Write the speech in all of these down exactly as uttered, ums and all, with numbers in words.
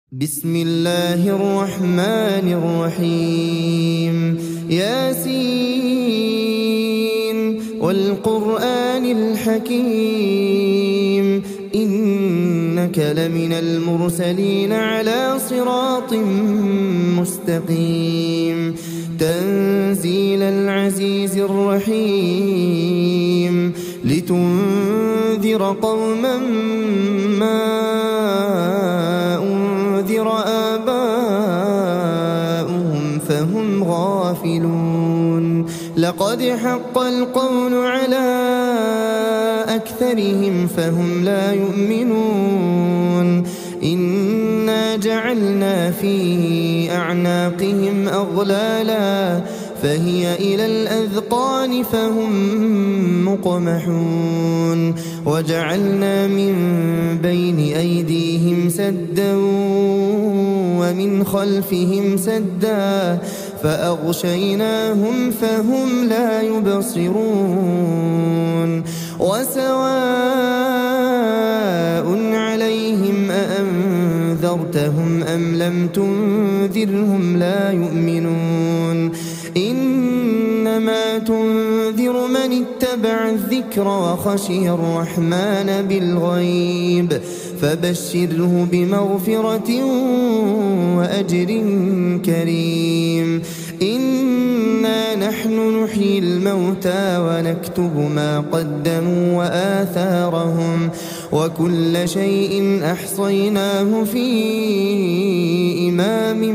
بسم الله الرحمن الرحيم ياسين والقرآن الحكيم إنك لمن المرسلين على صراط مستقيم تنزيل العزيز الرحيم لتنذر قوما ما أنذر آباؤهم فهم غافلون لقد حق القول على أكثرهم فهم لا يؤمنون إنا جعلنا في أعناقهم أغلالا فهي إلى الأذقان فهم مقمحون وجعلنا من بين أيديهم سدا ومن خلفهم سدا فأغشيناهم فهم لا يبصرون وسواء عليهم أأنذرتهم أم لم تنذرهم لا يؤمنون إنما تنذر من اتبع الذكر وخشي الرحمن بالغيب فبشره بمغفرة وأجر كريم إنا نحن نحيي الموتى ونكتب ما قدموا وآثارهم وكل شيء أحصيناه في إمام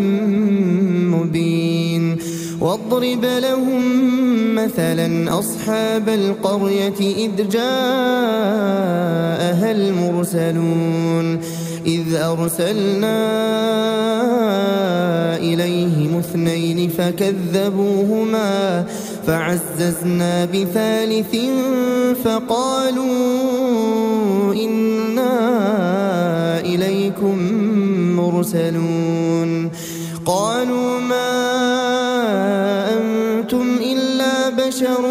مبين واضرب لهم مثلا أصحاب القرية إذ جاءها المرسلون إذ أرسلنا إليهم اثنين فكذبوهما فعززنا بثالث فقالوا إنا إليكم مرسلون قالوا ما أنتم إلا بشر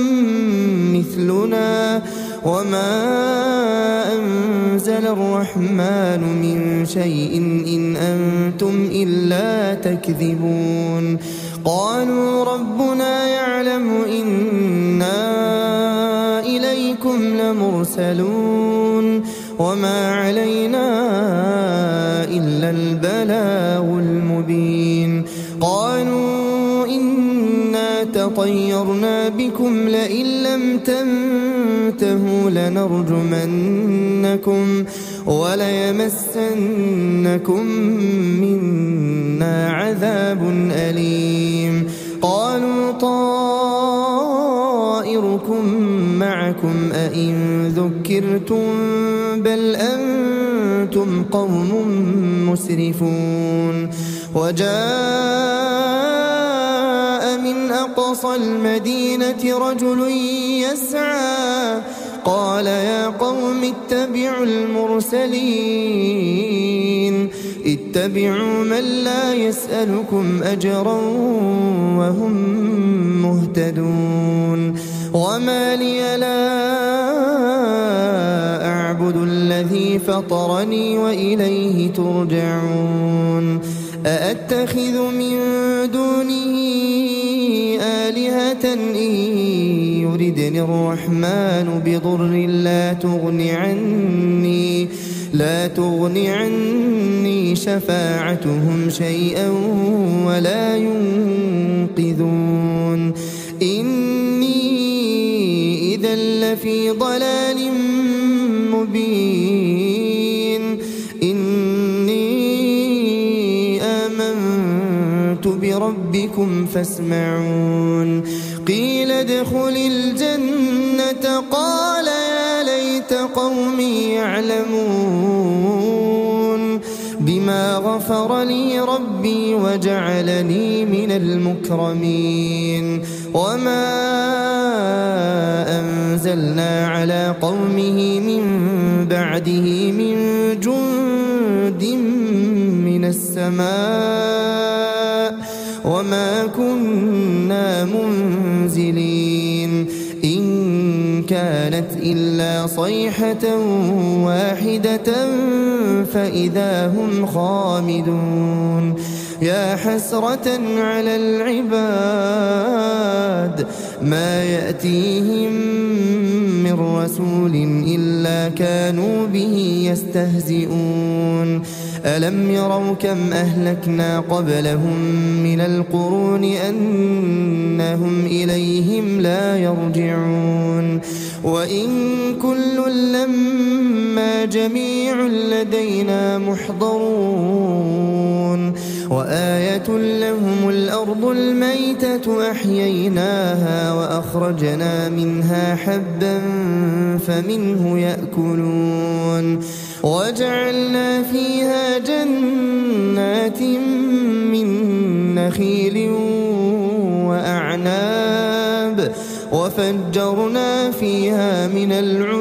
مثلنا وما أنزل الرحمن من شيء إن أنتم إلا تكذبون قالوا ربنا يعلم إنا إليكم لمرسلون وما علينا إلا البلاغ المبين قالوا إنا تطيرنا بكم لئن لم تنتهوا لنرجمنكم وليمسنكم منا عذاب أليم قالوا طائركم معكم أئن ذكرتم بل أنتم قوم مسرفون وجاء من أقصى المدينة رجل يسعى قال يا قوم اتبعوا المرسلين اتبعوا من لا يسألكم أجرا وهم مهتدون وما لي لا أعبد الذي فطرني وإليه ترجعون أأتخذ من دونه آلهة إن يردني الرحمن بضر لا تغن عني لا تغن عني شفاعتهم شيئا ولا ينقذون إني إذا لفي ضلال مبين إني آمنت بربكم فاسمعون قيل ادخل الجنة قال يا ليت قومي يعلمون بما غفر لي ربي وجعلني من المكرمين وما أنزلنا على قومه من بعده من جند من السماء وما كنا منزلين إن كانت إلا صيحة واحدة فإذا هم خامدون يا حسرة على العباد ما يأتيهم من رسول إلا كانوا به يستهزئون ألم يروا كم أهلكنا قبلهم من القرون أنهم إليهم لا يرجعون وإن كل لما جميع لدينا محضرون وآية لهم الأرض الميتة أحييناها وأخرجنا منها حبا فمنه يأكلون وجعلنا فيها جنات من نخيل وأعناب وفجرنا فيها من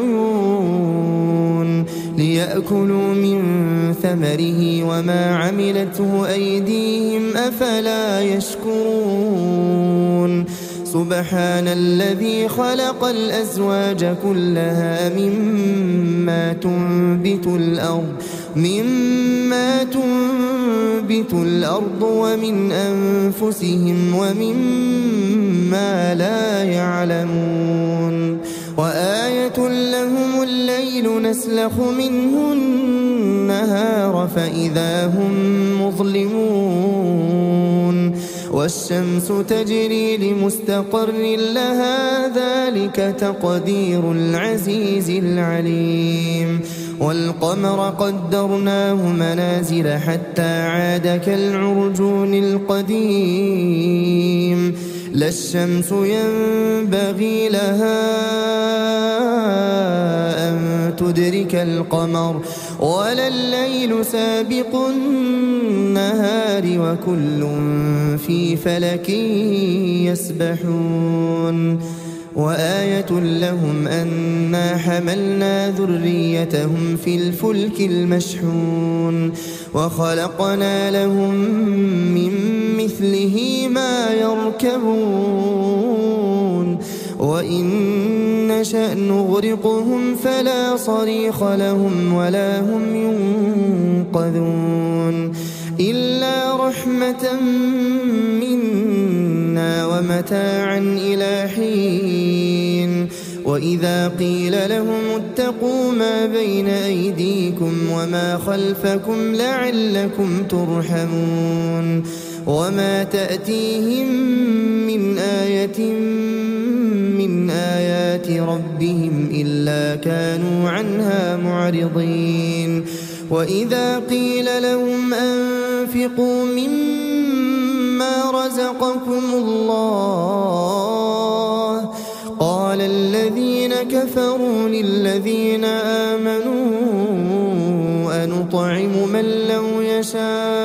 العيون ليأكلوا من ثمره وما عملته أيديهم أفلا يشكرون سبحان الذي خلق الأزواج كلها مما تنبت الأرض مما تنبت الأرض ومن أنفسهم ومما لا يعلمون وآية لهم الليل نسلخ منه النهار فإذا هم مظلمون والشمس تجري لمستقر لها ذلك تقدير العزيز العليم والقمر قدرناه منازل حتى عاد كالعرجون القديم لا الشمس ينبغي لها أن تدرك القمر ولا الليل سابق النهار وكل في فلك يسبحون وآية لهم أنا حملنا ذريتهم في الفلك المشحون وخلقنا لهم من مثله ما يركبون وإن نشأ نغرقهم فلا صريخ لهم ولا هم ينقذون إلا رحمة منا ومتاعا إلى حين وإذا قيل لهم اتقوا ما بين أيديكم وما خلفكم لعلكم ترحمون وما تأتيهم من آية من آيات ربهم إلا كانوا عنها معرضين وإذا قيل لهم أنفقوا مما رزقكم الله قال الذين كفروا للذين آمنوا أنطعم من لو يشاء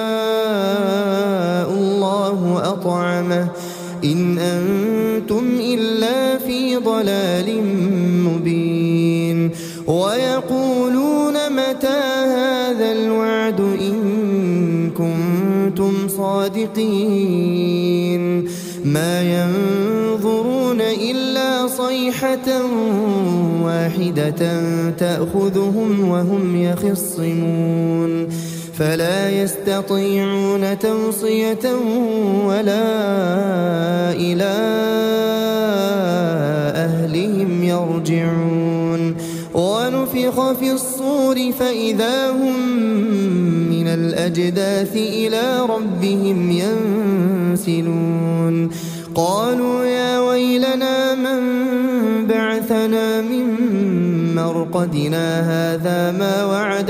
الله أطعمه إن أنتم إلا في ضلال مبين ويقولون متى هذا الوعد إن كنتم صادقين ما ينظرون إلا صيحة واحدة تأخذهم وهم يخصمون فلا يستطيعون توصية ولا إلى أهلهم يرجعون ونفخ في الصور فإذا هم من الأجداث إلى ربهم ينسلون قالوا يا ويلنا من بعثنا من مرقدنا هذا ما وعد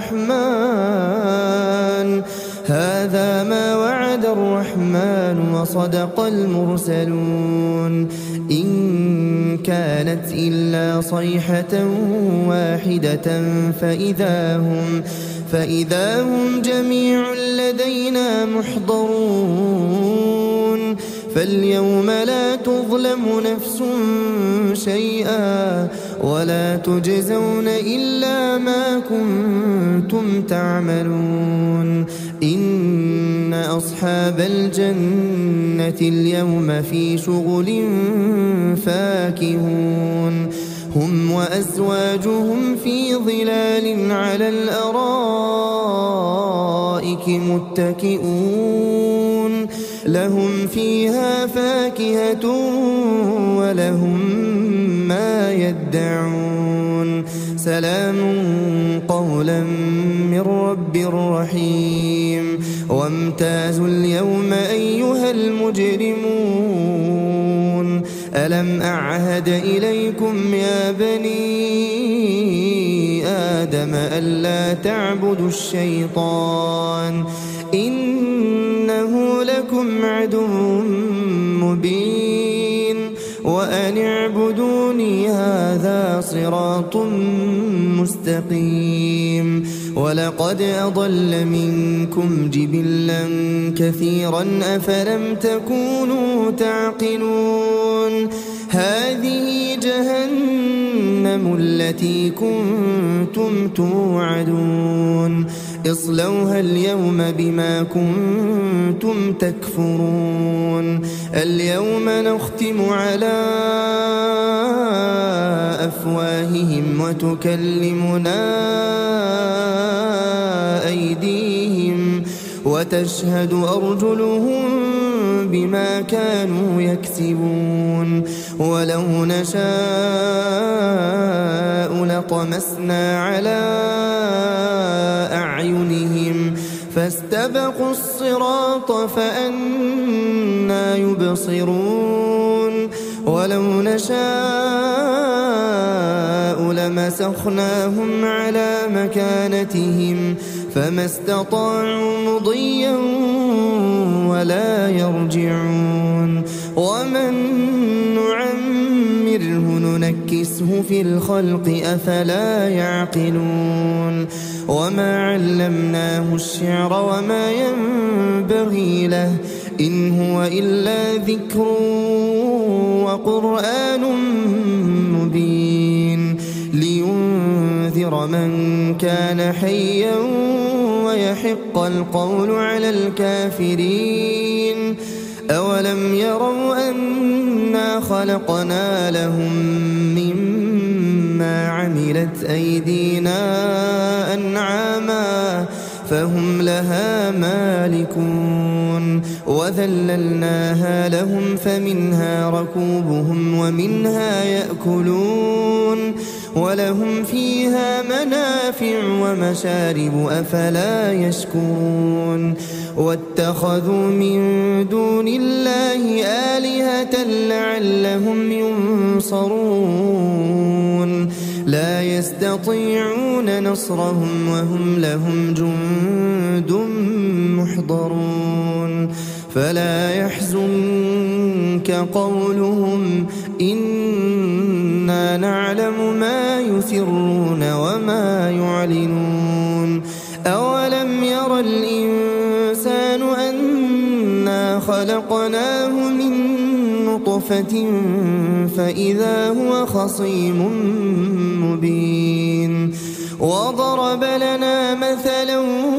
الرحمن هذا ما وعد الرحمن وصدق المرسلون إن كانت إلا صيحة واحدة فإذا هم فإذا هم جميع لدينا محضرون فاليوم لا تظلم نفس شيئا ولا تجزون إلا ما كنتم تعملون إن أصحاب الجنة اليوم في شغل فاكهون هم وأزواجهم في ظلال على الأرائك متكئون لهم فيها فاكهة ولهم ما يدعون سلام قولا من رب رحيم وامتازوا اليوم أيها المجرمون ألم أعهد إليكم يا بني آدم ألا تعبدوا الشيطان إنه لكم عدو مبين وأن اعبدوني هذا صراط مستقيم ولقد أضل منكم جبلا كثيرا أفلم تكونوا تعقلون هذه جهنم التي كنتم توعدون اصلوها اليوم بما كنتم تكفرون اليوم نختم على أفواههم وتكلمنا أيديهم وتشهد أرجلهم بما كانوا يكسبون ولو نشاء لطمسنا على أعينهم فاستبقوا الصراط فأنى يبصرون ولو نشاء لمسخناهم على مكانتهم فما استطاعوا مضيا ولا يرجعون ومن نعمره ننكسه في الخلق أفلا يعقلون وما علمناه الشعر وما ينبغي له إن هو إلا ذكر وقرآن مبين لينذر من كان حيا ويحق القول على الكافرين أولم يروا أنا خلقنا لهم مما عملت أيدينا أنعاما فهم لها مالكون وذللناها لهم فمنها ركوبهم ومنها يأكلون ولهم فيها منافع ومشارب أفلا يشكرون واتخذوا من دون الله آلهة لعلهم ينصرون لا يستطيعون نصرهم وهم لهم جند محضرون فلا يحزنك قولهم إنا نعلم ما يسرون وما يعلنون أولم ير الإنسان أنا خلقناه من نطفة فإذا هو خصيم مبين وضرب لنا مثلا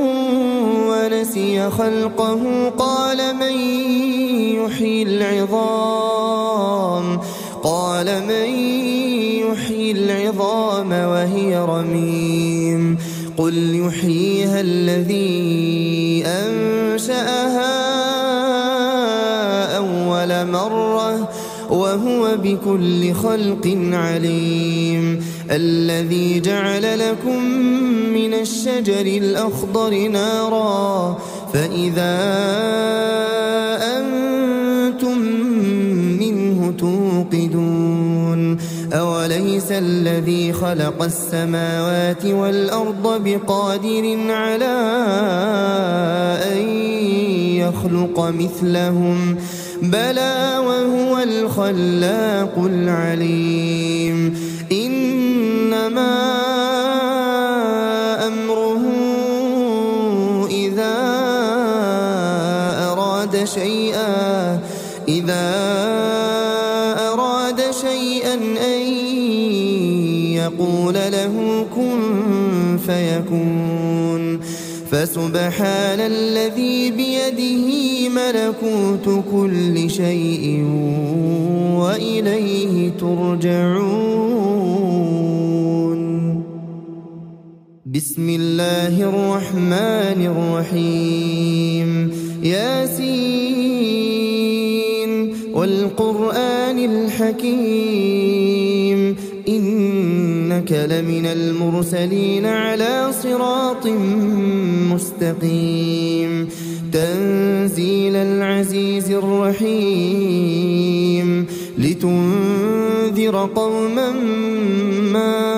ونسي خلقه قال من يحيي العظام قال من يحيي العظام وهي رميم قل يحييها الذي أنشأها أول مرة وهو بكل خلق عليم الذي جعل لكم من الشجر الأخضر نارا فإذا أنتم منه توقدون أوليس الذي خلق السماوات والأرض بقادر على أن يخلق مثلهم بلى وهو الخلاق العليم إنما أمره إذا أراد شيئا إذا أراد شيئا أن يقول له كن فيكون فسبحان الذي بيده ملكوت كل شيء وإليه ترجعون. بسم الله الرحمن الرحيم ياسين والقرآن الحكيم إنك لمن المرسلين على صراط مستقيم تنزيل العزيز الرحيم لتنذر قوما ما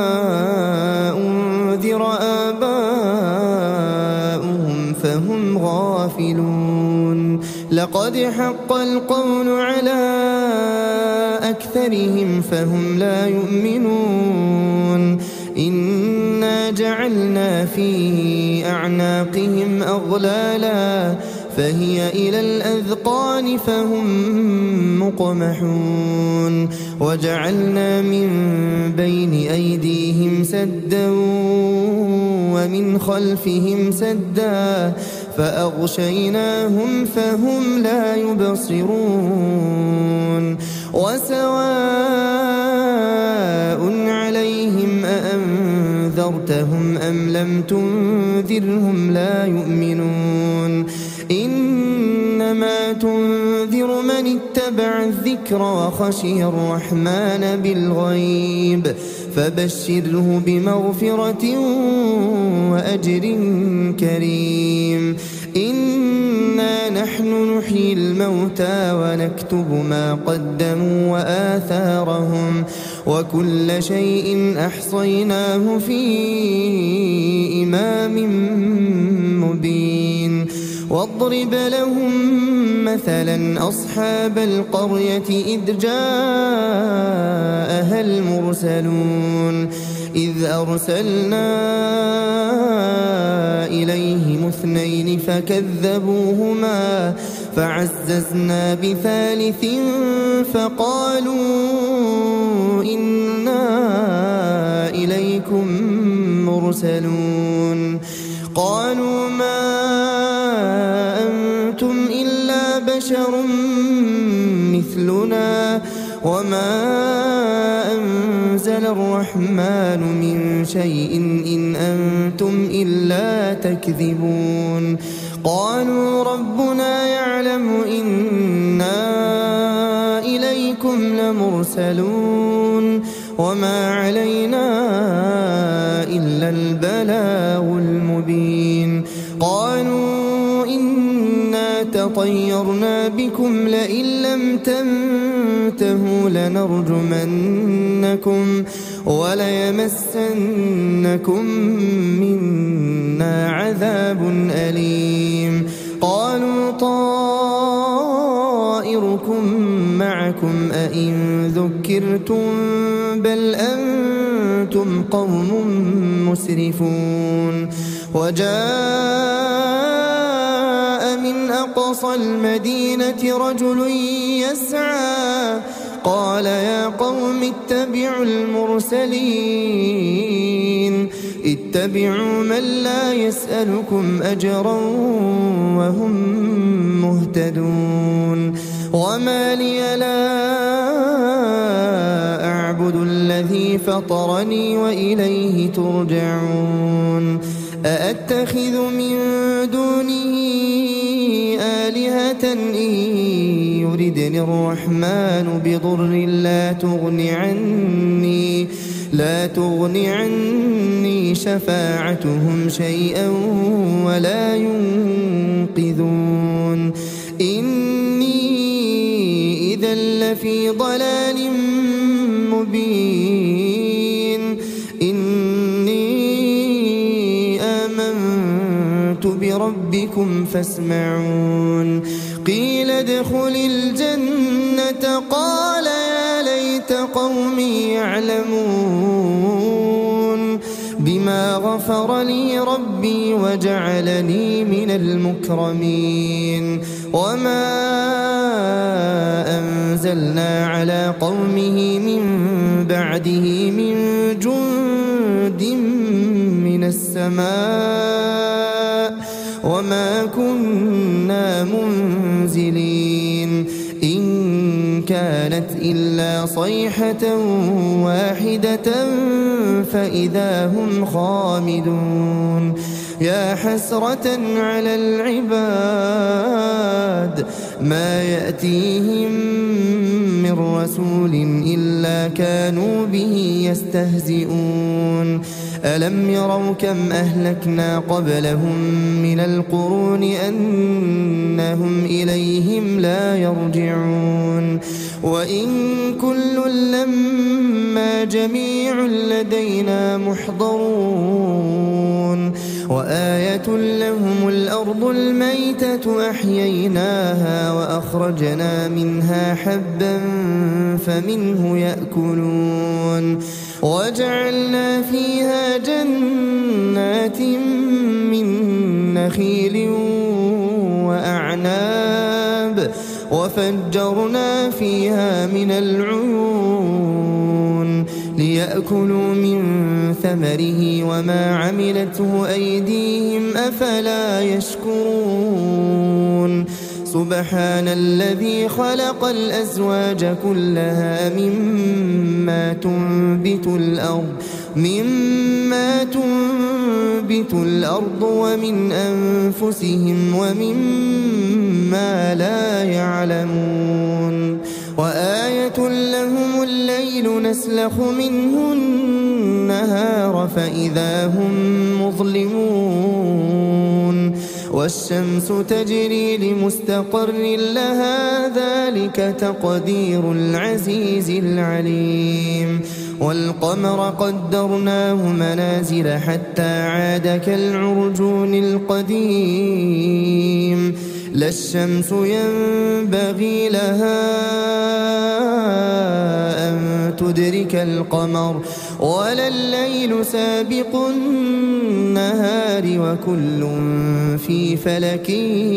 أنذر آباؤهم فهم غافلون لقد حق القول على أكثرهم فهم لا يؤمنون إنا جعلنا في أعناقهم أغلالا فهي إلى الأذقان فهم مقمحون وجعلنا من بين أيديهم سدا ومن خلفهم سدا فأغشيناهم فهم لا يبصرون وسواء عليهم أأنذرتهم أم لم تنذرهم لا يؤمنون إنما تنذر من اتبع الذكر وخشي الرحمن بالغيب فبشره بمغفرة وأجر كريم إنا نحن نحيي الموتى ونكتب ما قدموا وآثارهم وكل شيء أحصيناه في إمام مبين واضرب لهم مثلا أصحاب القرية إذ جاءها المرسلون إذ أرسلنا إليهم اثنين فكذبوهما فعززنا بثالث فقالوا إنا إليكم مرسلون قالوا ما أنتم إلا بشر مثلنا وما أنزل الرحمن من شيء إن أنتم إلا تكذبون قالوا ربنا يعلم إنا إليكم لمرسلون وما علينا إلا البلاغ المبين قالوا إنا تطيرنا بكم لئن لم تنتهوا لنرجمنكم وليمسنكم منا عذاب أليم قالوا طائركم معكم أئن ذكرتم بل أنتم قوم مسرفون وجاء من أقصى المدينة رجل يسعى قال يا قوم اتبعوا المرسلين اتبعوا من لا يسألكم أجرا وهم مهتدون وما لي لا أعبد الذي فطرني وإليه ترجعون أأتخذ من دونه آلهة إن يردني الرحمن بضر لا تغن عني لا تغن عني شفاعتهم شيئا ولا ينقذون إني إذا لفي ضلال مبين إني آمنت بربكم فاسمعون قيل ادخل الجنة قال يا ليت قومي يعلمون بما غفر لي ربي وجعلني من المكرمين وما أنزلنا على قومه من بعده من جند من السماء وما كنا منزلين إن كانت إلا صيحة واحدة فإذا هم خامدون يا حسرة على العباد ما يأتيهم من رسول إلا كانوا به يستهزئون ألم يروا كم أهلكنا قبلهم من القرون أنهم إليهم لا يرجعون وإن كل لما جميع لدينا محضرون وآية لهم الأرض الميتة أحييناها وأخرجنا منها حبا فمنه يأكلون وجعلنا فيها جنات من نخيل وأعناب وفجرنا فيها من العيون ليأكلوا من ثمره وما عملته أيديهم أفلا يشكرون سبحان الذي خلق الأزواج كلها مما تنبت الأرض مما تنبت الأرض ومن أنفسهم ومما لا يعلمون وآية لهم الليل نسلخ منه النهار فإذا هم مظلمون والشمس تجري لمستقر لها ذلك تقدير العزيز العليم والقمر قدرناه منازل حتى عاد كالعرجون القديم لا الشمس ينبغي لها أن تدرك القمر ولا الليل سابق النهار وكل في فلك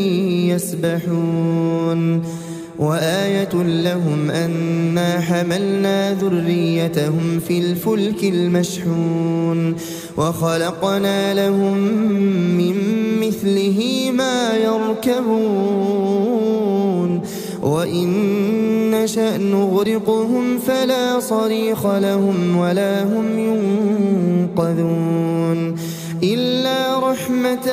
يسبحون وآية لهم أنا حملنا ذريتهم في الفلك المشحون وخلقنا لهم من مثله ما يركبون وإن نشأ نغرقهم فلا صريخ لهم ولا هم ينقذون إلا رحمة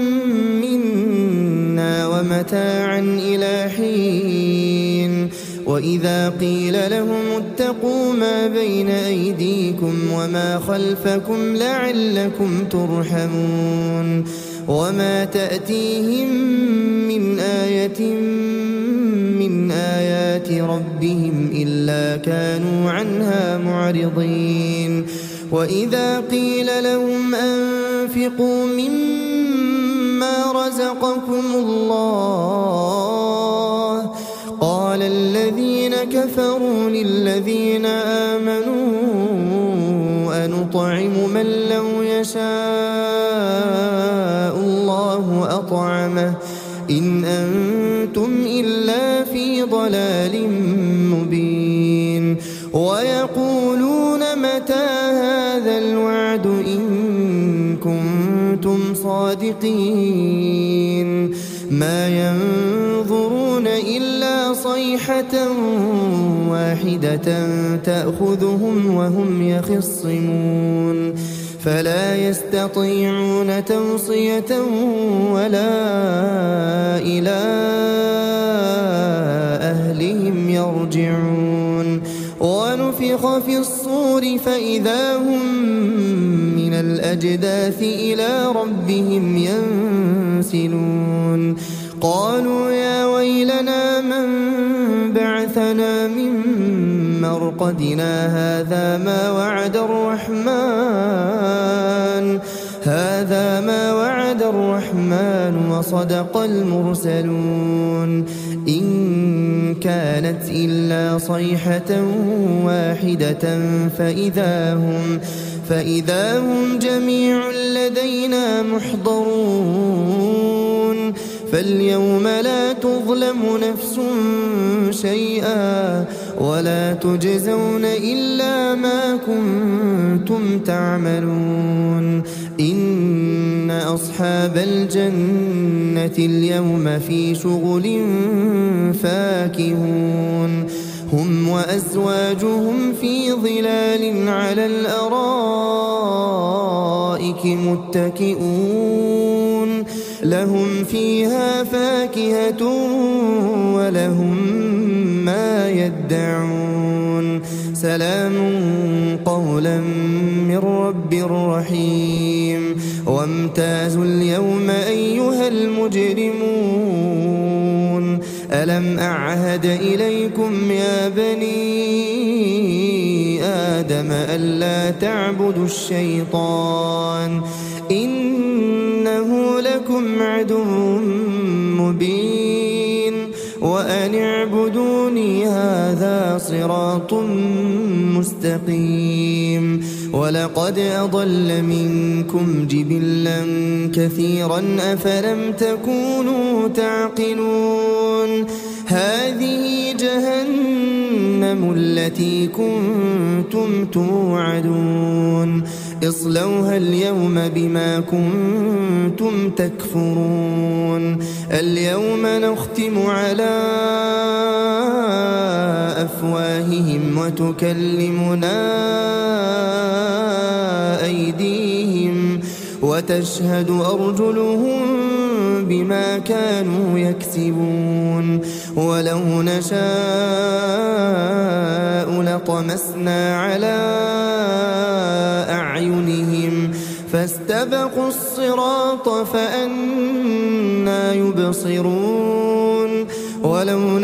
منا ومتاعا إلى حين وإذا قيل لهم اتقوا ما بين أيديكم وما خلفكم لعلكم ترحمون وما تأتيهم من آية من آيات ربهم إلا كانوا عنها معرضين وإذا قيل لهم أنفقوا مما رزقكم الله قال الذين كفروا للذين آمنوا أنطعم من لو يشاء الله أطعمه إن أنتم إلا في ضلال مبين ويقولون متى هذا الوعد إن كنتم صادقين ما ينظرون إلا صيحة واحدة تأخذهم وهم يخصمون فلا يستطيعون توصية ولا إلى أهلهم يرجعون ونفخ في الصور فإذا هم من الأجداث إلى ربهم ينسلون قالوا يا ويلنا من بعثنا من مرقدنا هذا ما وعد الرحمن هذا ما وعد الرحمن وصدق المرسلون إن كانت إلا صيحة واحدة فإذا هم فإذا هم جميع لدينا محضرون فاليوم لا تظلم نفس شيئا ولا تجزون إلا ما كنتم تعملون إن أصحاب الجنة اليوم في شغل فاكهون هم وأزواجهم في ظلال على الأرائك متكئون لهم فيها فاكهة ولهم ما يدعون سلام قولا من رب رحيم وامتازوا اليوم أيها المجرمون ألم أعهد إليكم يا بني آدم ألا تعبدوا الشيطان إنه لكم عدو مبين وأن اعبدوني هذا صراط مستقيم ولقد أضل منكم جبلا كثيرا أفلم تكونوا تعقلون هذه جهنم التي كنتم توعدون اصلوها اليوم بما كنتم تكفرون اليوم نختم على أفواههم وتكلمنا أيديهم وتشهد أرجلهم بما كانوا يكسبون ولو نشاء لطمسنا على أعينهم فاستبقوا الصراط فأنى يبصرون ولو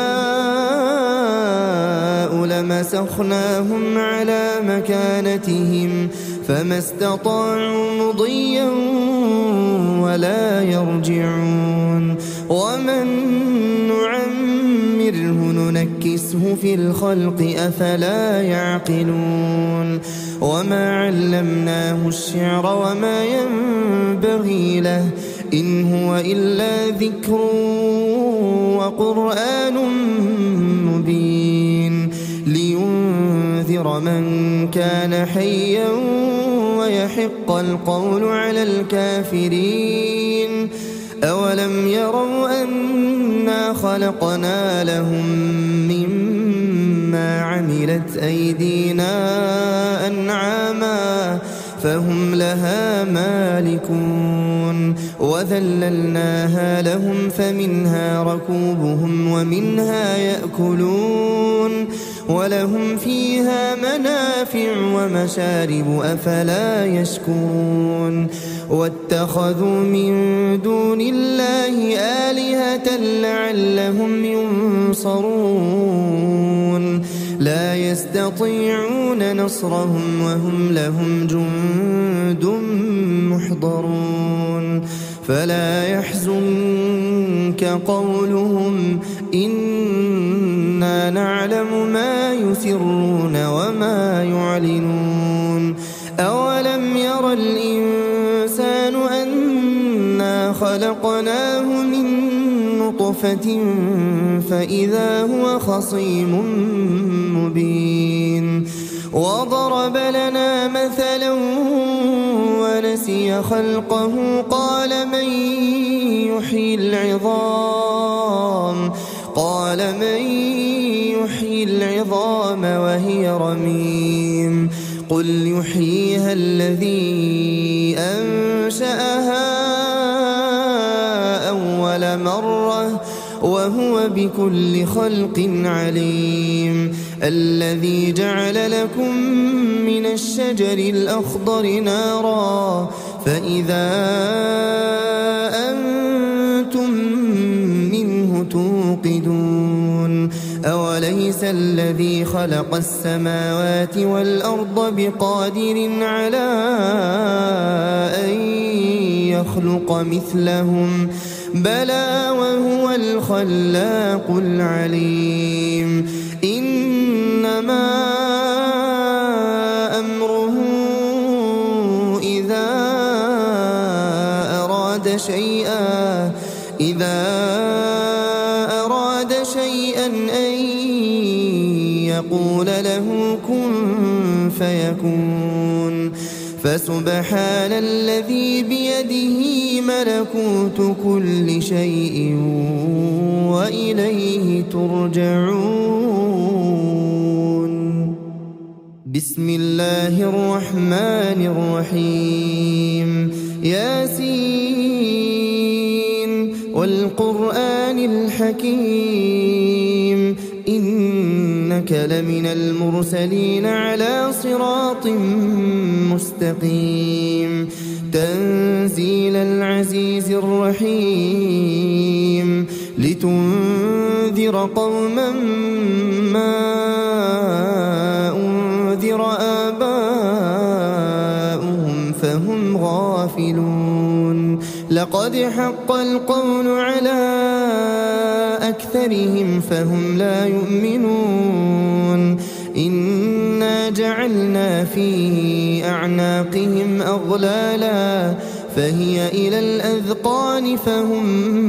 نشاء لمسخناهم على مكانتهم فما استطاعوا مضيا ولا يرجعون ومن نعمره ننكسه في الخلق أفلا يعقلون وما علمناه الشعر وما ينبغي له إن هو إلا ذكر وقرآن مبين لينذر من كان حيا ويحق القول على الكافرين أولم يروا أنا خلقنا لهم مما عملت أيدينا أنعاما فهم لها مالكون وذللناها لهم فمنها ركوبهم ومنها يأكلون ولهم فيها منافع ومشارب أفلا يشكرون واتخذوا من دون الله آلهة لعلهم ينصرون لا يستطيعون نصرهم وهم لهم جند محضرون فلا يحزنك قولهم إنا نعلم ما يسرون وما يعلنون أولم ير الإنسان أنا خلقناه من نطفة فإذا هو خصيم مبين وضرب لنا مثلا ونسي خلقه قال من يحيي العظام قال من يحيي العظام وهي رميم قل يحييها الذي أنشأها أول مرة وهو بكل خلق عليم الذي جعل لكم من الشجر الأخضر نارا فإذا أنتم منه توقدون أوليس الذي خلق السماوات والأرض بقادر على أن يخلق مثلهم بلى وهو الخلاق العليم إنما أمره إذا أراد شيئا إذا أراد شيئا أن يقول له كن فيكون فسبحان الذي بيده ملكوت كل شيء وإليه ترجعون. بسم الله الرحمن الرحيم. ياسين والقرآن الحكيم إنك لمن المرسلين على صراط مستقيم. تنزيل العزيز الرحيم لتنذر قوما ما أنذر آباؤهم فهم غافلون. لقد حق القول على أكثرهم فهم لا يؤمنون. إنا جعلنا في أعناقهم أغلالا فهي إلى الأذقان فهم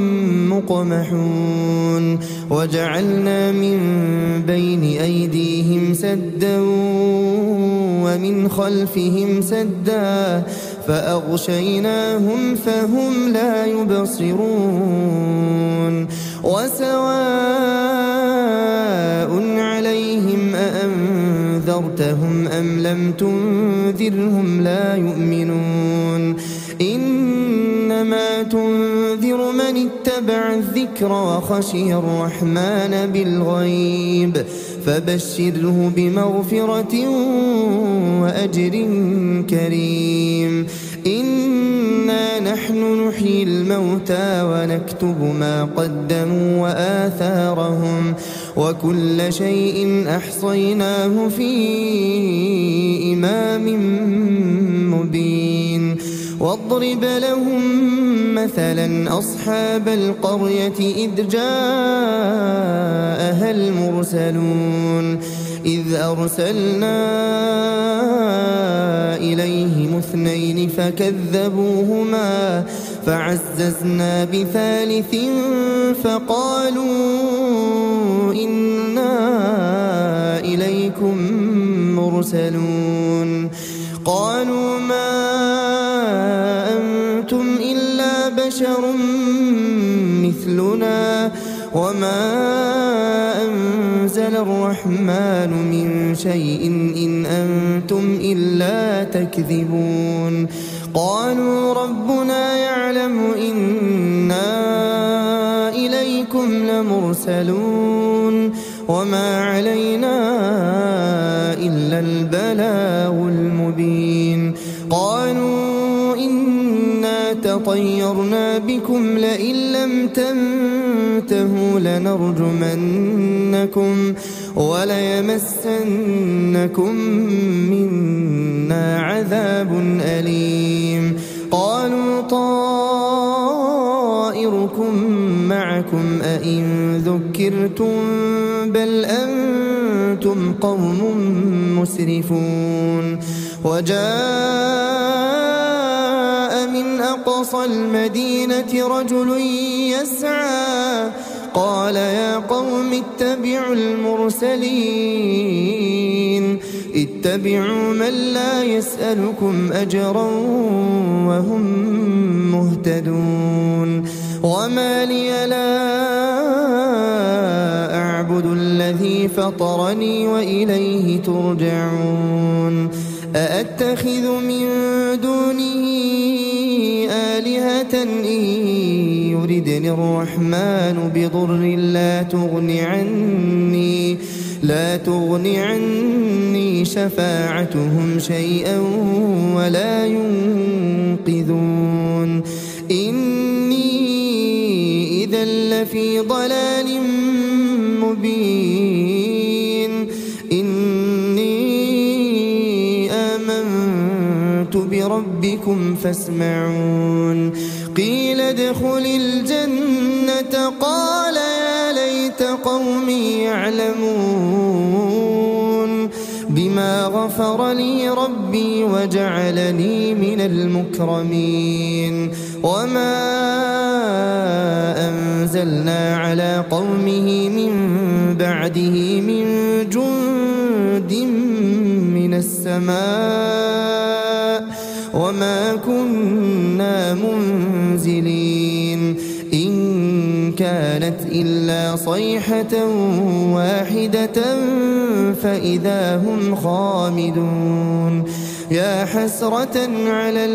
مقمحون. وجعلنا من بين أيديهم سدا ومن خلفهم سدا فأغشيناهم فهم لا يبصرون. وسواء عليهم أأنذرتهم أم لم تنذرهم لا يؤمنون. إنما تنذر من اتبع الذكر وخشي الرحمن بالغيب فبشره بمغفرة وأجر كريم. إنا نحن نحيي الموتى ونكتب ما قدموا وآثارهم وكل شيء أحصيناه في إمام مبين. واضرب لهم مثلا أصحاب القرية إذ جاءها المرسلون إذ أرسلنا إليهم اثنين فكذبوهما فعززنا بثالث فقالوا إنا إليكم مرسلون. قالوا ما أنتم إلا بشر مثلنا وما أنزل الرحمن من شيء إن أنتم إلا تكذبون. قالوا ربنا يعلم إنا إليكم لمرسلون وما علينا إلا البلاغ المبين. قالوا إنا تطيرنا بكم لئن لم تنتهوا لنرجمنكم وليمسنكم منا عذاب أليم. قالوا طائركم معكم أئن ذكرتم بل أنتم قوم مسرفون. وجاء من أقصى المدينة رجل يسعى قال يا قوم اتبعوا المرسلين اتبعوا من لا يسألكم أجرا وهم مهتدون. وما لي لا أعبد الذي فطرني وإليه ترجعون. أأتخذ من دونه آلهة إن يردني الرحمن بضر لا تغن عني لا تغن عني شفاعتهم شيئا ولا ينقذون. إني إذا لفي ضلال مبين. إني آمنت بربكم فاسمعون. قيل ادخل الجنة قال يا ليت قومي يعلمون بما غفر لي ربي وجعلني من المكرمين. وما أنزلنا على قومه من بعده من جند من السماء وما كنا منزلين إن كانت إلا صيحة واحدة فإذا هم خامدون يا حسرة على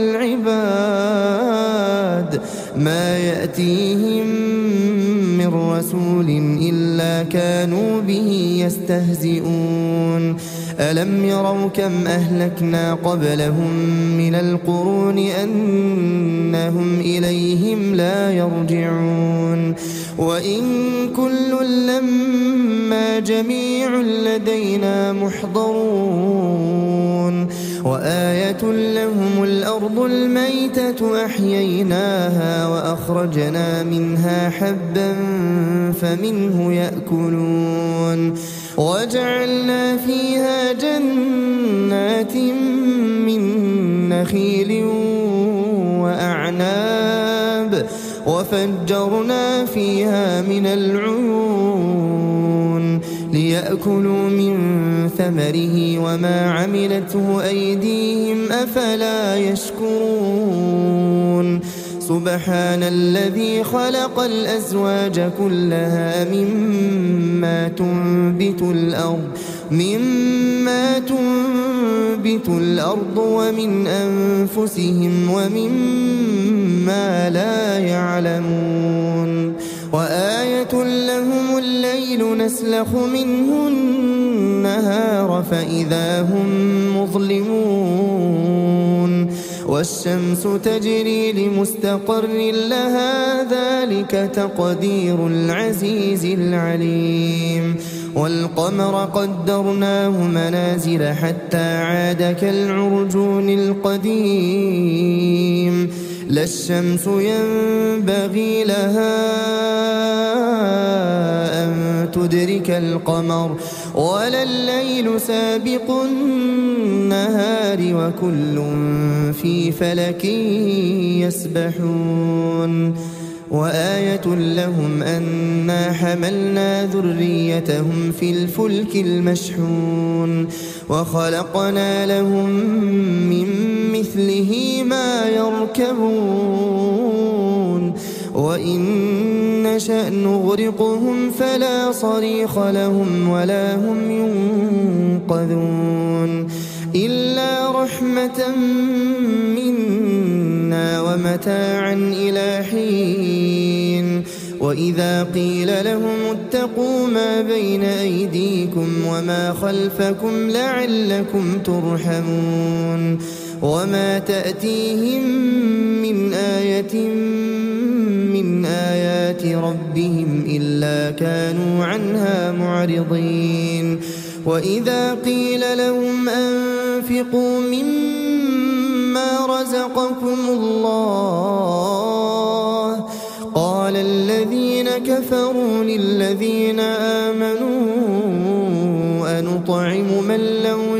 العباد ما يأتيهم من رسول إلا كانوا به يستهزئون ألم يروا كم أهلكنا قبلهم من القرون أنهم إليهم لا يرجعون وإن كل لما جميع لدينا محضرون وآية لهم الأرض الميتة أحييناها وأخرجنا منها حبا فمنه يأكلون وجعلنا فيها جنات من نخيل وأعناب وفجرنا فيها من العيون ليأكلوا من ثمره وما عملته أيديهم أفلا يشكرون سبحان الذي خلق الأزواج كلها مما تنبت الأرض مما تنبت الأرض ومن أنفسهم ومما لا يعلمون وآية لهم الليل نسلخ منه النهار فإذا هم مظلمون والشمس تجري لمستقر لها ذلك تقدير العزيز العليم والقمر قدرناه منازل حتى عاد كالعرجون القديم لا الشمس ينبغي لها أن تدرك القمر ولا الليل سابق النهار وكل في فلك يسبحون وآية لهم أنا حملنا ذريتهم في الفلك المشحون وخلقنا لهم من مثله ما يركبون وإن نشأ نغرقهم فلا صريخ لهم ولا هم ينقذون إلا رحمة منا ومتاعا إلى حين وإذا قيل لهم اتقوا ما بين أيديكم وما خلفكم لعلكم ترحمون وما تأتيهم من آية من آيات ربهم إلا كانوا عنها معرضين وإذا قيل لهم أنفقوا مما رزقكم الله قال الذين كفروا للذين آمنوا أنطعم من لو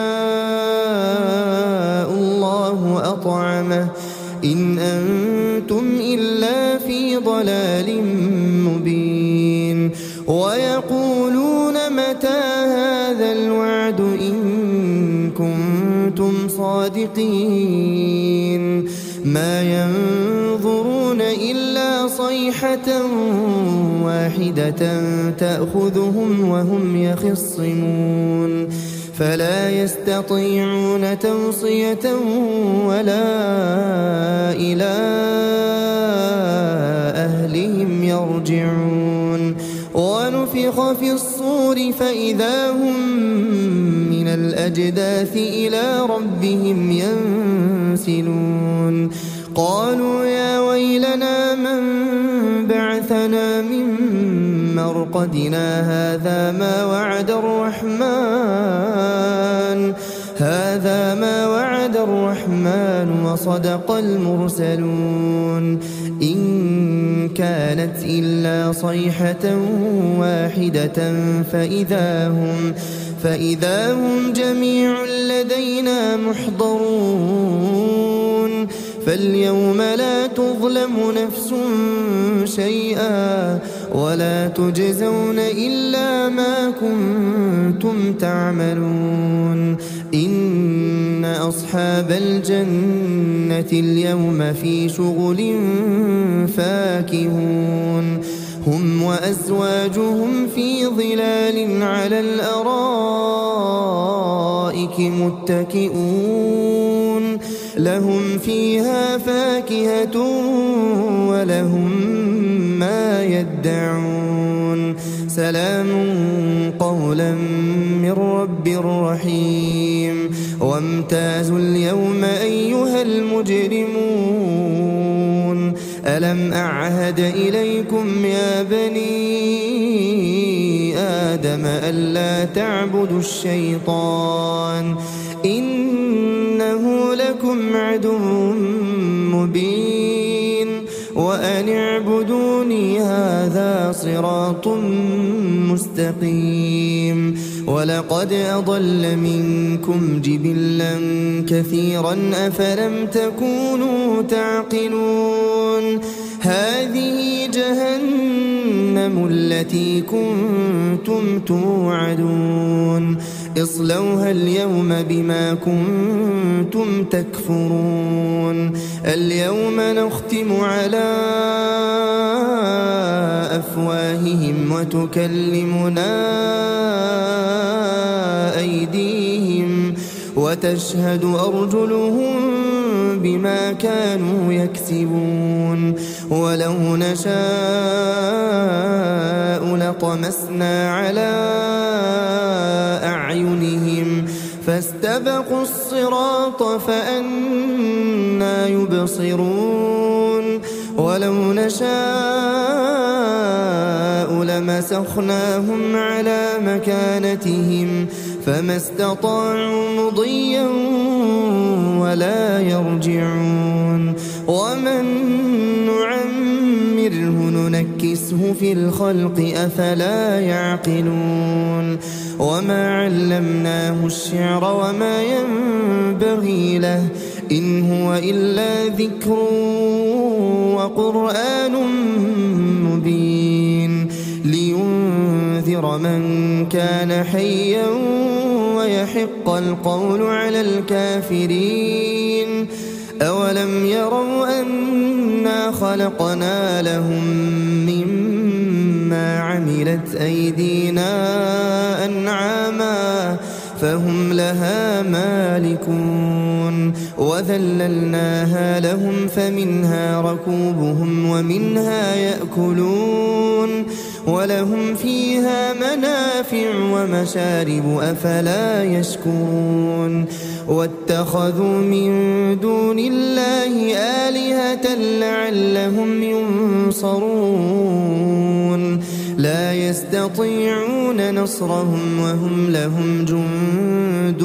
يشاء الله أطعمه إن أنتم إلا في ضلال مبين ويقولون متى هذا الوعد إن كنتم صادقين ما ينظرون إلا صيحة واحدة تأخذهم وهم يخصمون فلا يستطيعون توصية ولا إلى أهلهم يرجعون ونفخ في الصور فإذا هم من الأجداث إلى ربهم ينسلون قالوا يا ويلنا من بعثنا من مرقدنا هذا ما وعد الرحمن هذا ما وعد الرحمن وصدق المرسلون إن كانت إلا صيحة واحدة فإذا هم فإذا هم جميع لدينا محضرون فاليوم لا تظلم نفس شيئا ولا تجزون إلا ما كنتم تعملون إن أصحاب الجنة اليوم في شغل فاكهون هم وأزواجهم في ظلال على الأرائك متكئون لهم فيها فاكهة ولهم ما يدعون سلام قولا من رب رحيم وامتازوا اليوم أيها المجرمون ألم أعهد إليكم يا بني آدم ألا تعبدوا الشيطان إنه لكم عدو مبين وأن اعبدوني هذا صراط مستقيم ولقد أضل منكم جبلا كثيرا أفلم تكونوا تعقلون هذه جهنم التي كنتم توعدون اصلوها اليوم بما كنتم تكفرون اليوم نختم على أفواههم وتكلمنا أيديهم وتشهد أرجلهم بما كانوا يكسبون ولو نشاء لطمسنا على أعينهم فاستبقوا الصراط فأنى يبصرون ولو نشاء لمسخناهم على مكانتهم فما استطاعوا مضيا ولا يرجعون ومن نعمره ننكسه في الخلق أفلا يعقلون وما علمناه الشعر وما ينبغي له إن هو إلا ذكر وقرآن مبين لينذر من كان حيا ويحق القول على الكافرين أولم يروا أنا خلقنا لهم مما عملت أيدينا أنعاما فهم لها مالكون وذللناها لهم فمنها ركوبهم ومنها يأكلون ولهم فيها منافع ومشارب أفلا يشكرون واتخذوا من دون الله آلهة لعلهم ينصرون لا يستطيعون نصرهم وهم لهم جند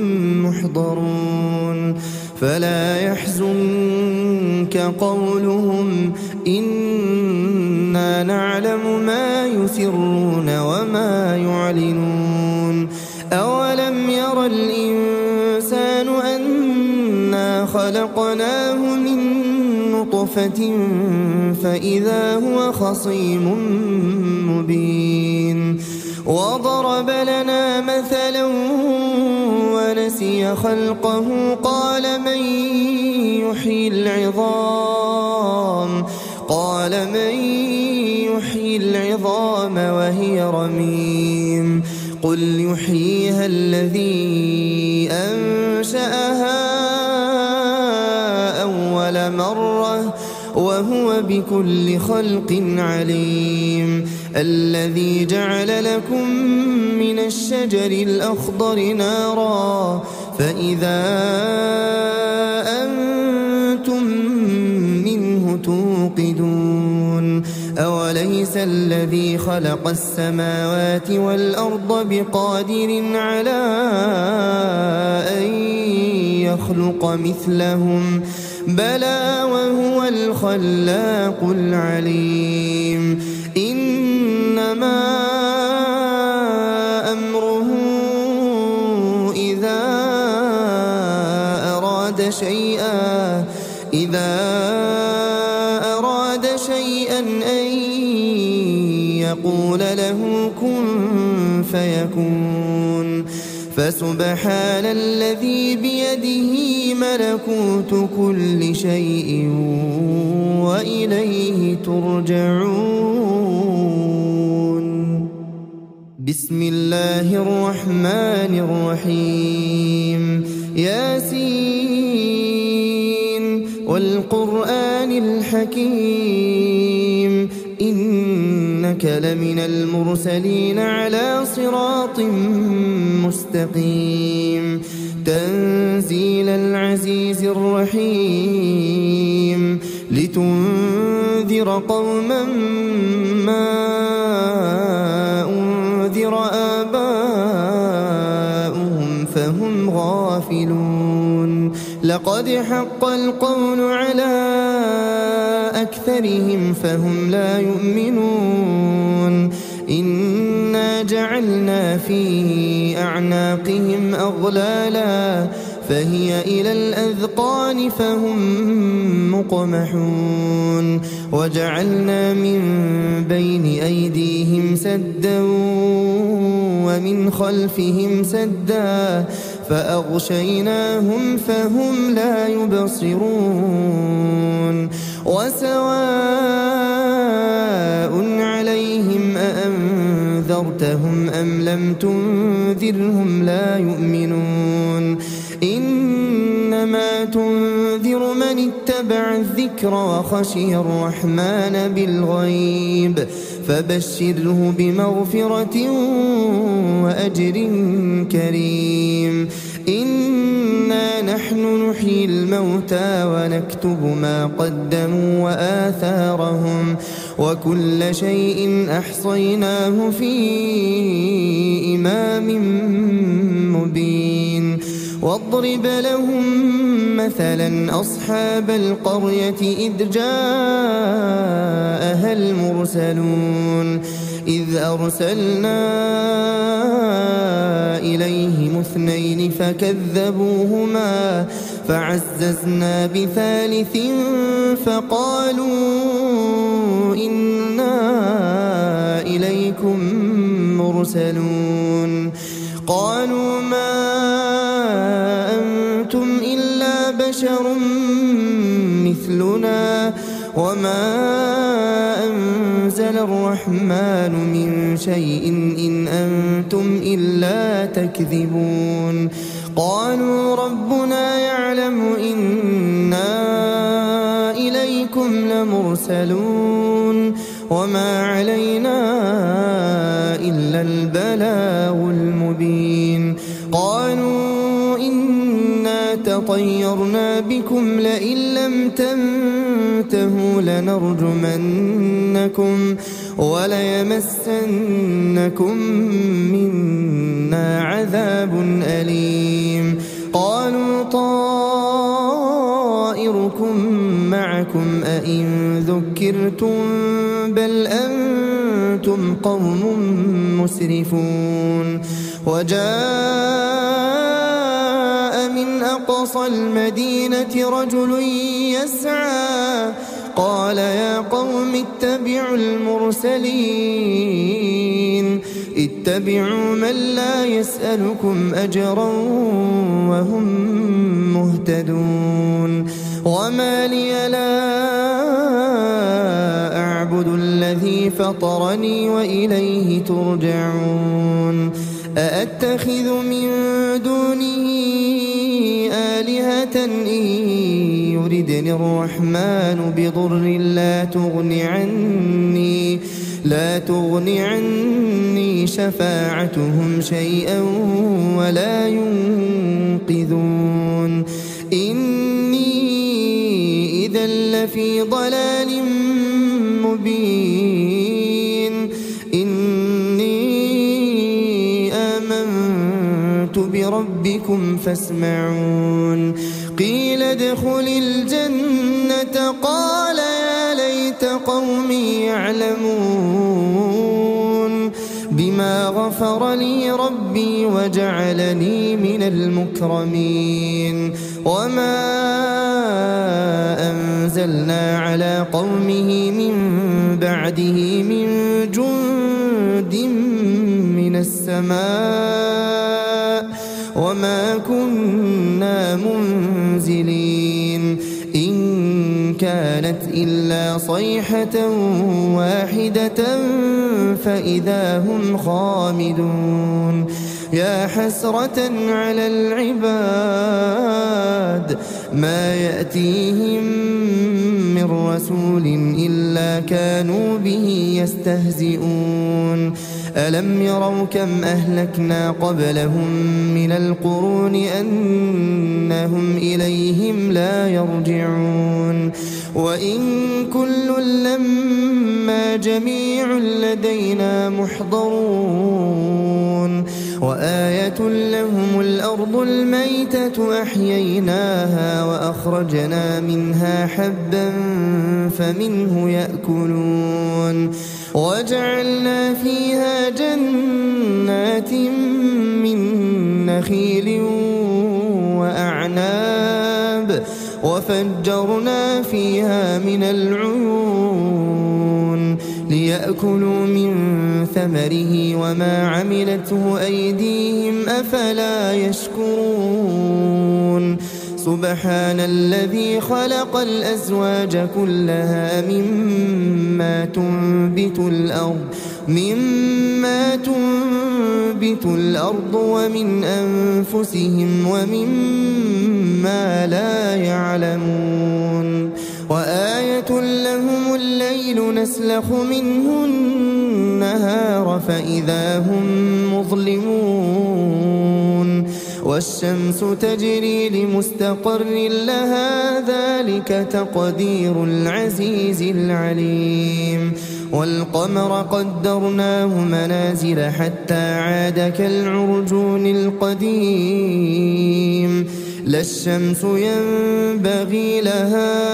محضرون فلا يحزنك قولهم إنا نعلم ما يسرون وما يعلنون أولم ير الإنسان أنا خلقناه من نطفة فإذا هو خصيم مبين وضرب لنا مثلا ونسي خلقه قال من يحيي العظام قال من يحيي العظام وهي رميم قل يحييها الذي أنشأها أول مرة وهو بكل خلق عليم الذي جعل لكم من الشجر الأخضر نارا فإذا أنتم منه توقدون أوليس الذي خلق السماوات والأرض بقادر على أن يخلق مثلهم بلى وهو الخلاق العليم إنما أمره إذا أراد شيئا إذا أراد شيئا أن يقول له كن فيكون فسبحان الذي بيده ملكوت كل شيء وإليه ترجعون. بسم الله الرحمن الرحيم. ياسين والقرآن الحكيم إنك لمن المرسلين على صراط مستقيم. تنزيل العزيز الرحيم لتنذر قوما ما أنذر آباؤهم فهم غافلون. لقد حق القول على أكثرهم فهم لا يؤمنون. إنا جعلنا في أعناقهم أغلالا فهي إلى الأذقان فهم مقمحون. وجعلنا من بين أيديهم سدا ومن خلفهم سدا فأغشيناهم فهم لا يبصرون. وسواء عليهم أأنذرتهم أم لم تنذرهم لا يؤمنون. إنما تنذر من اتبع الذكر وخشي الرحمن بالغيب فبشره بمغفرة وأجر كريم. إنا نحن نحيي الموتى ونكتب ما قدموا وآثارهم وكل شيء أحصيناه في إمام مبين. واضرب لهم مثلا أصحاب القرية إذ جاءها المرسلون إذ أرسلنا إليهم اثنين فكذبوهما فعززنا بثالث فقالوا إنا إليكم مرسلون. قالوا ما أنتم إلا بشر مثلنا وما أنزل الرحمن من شيء إن أنتم إلا تكذبون. قالوا ربنا يعلم إنا إليكم لمرسلون وما علينا إلا البلاغ المبين. قالوا إنا تطيرنا بكم لئن لم تنتهوا لنرجمنكم وليمسنكم منا عذاب أليم. قالوا طائركم معكم أئن ذكرتم بل أنتم قوم مسرفون. وجاء من أقصى المدينة رجل يسعى قال يا قوم اتبعوا المرسلين اتبعوا من لا يسألكم أجرا وهم مهتدون. وما لي لا أعبد الذي فطرني وإليه ترجعون. أأتخذ من دونه آلهة إن يردني الرحمن بضر لا تغن عني لا تغن عني شفاعتهم شيئا ولا ينقذون. إني إذا لفي ضلال مبين. إني آمنت بربكم فاسمعون. قيل ادخل الجنة قال يا ليت قومي يعلمون بما غفر لي ربي وجعلني من المكرمين. وما أنزلنا على قومه من بعده من جند من السماء وما كنا منزلين إن كانت إلا صيحة واحدة فإذا هم خامدون يا حسرة على العباد ما يأتيهم من رسول إلا كانوا به يستهزئون ألم يروا كم أهلكنا قبلهم من القرون أنهم إليهم لا يرجعون وإن كل لما جميع لدينا محضرون وآية لهم الأرض الميتة أحييناها وأخرجنا منها حبا فمنه يأكلون وجعلنا فيها جنات من نخيل وأعناب وفجرنا فيها من العيون ليأكلوا من ثمره وما عملته أيديهم أفلا يشكرون سبحان الذي خلق الأزواج كلها مما تنبت الأرض مما تنبت الأرض ومن أنفسهم ومما لا يعلمون وآية لهم الليل نسلخ منه النهار فإذا هم مظلمون والشمس تجري لمستقر لها ذلك تقدير العزيز العليم والقمر قدرناه منازل حتى عاد كالعرجون القديم لا الشمس ينبغي لها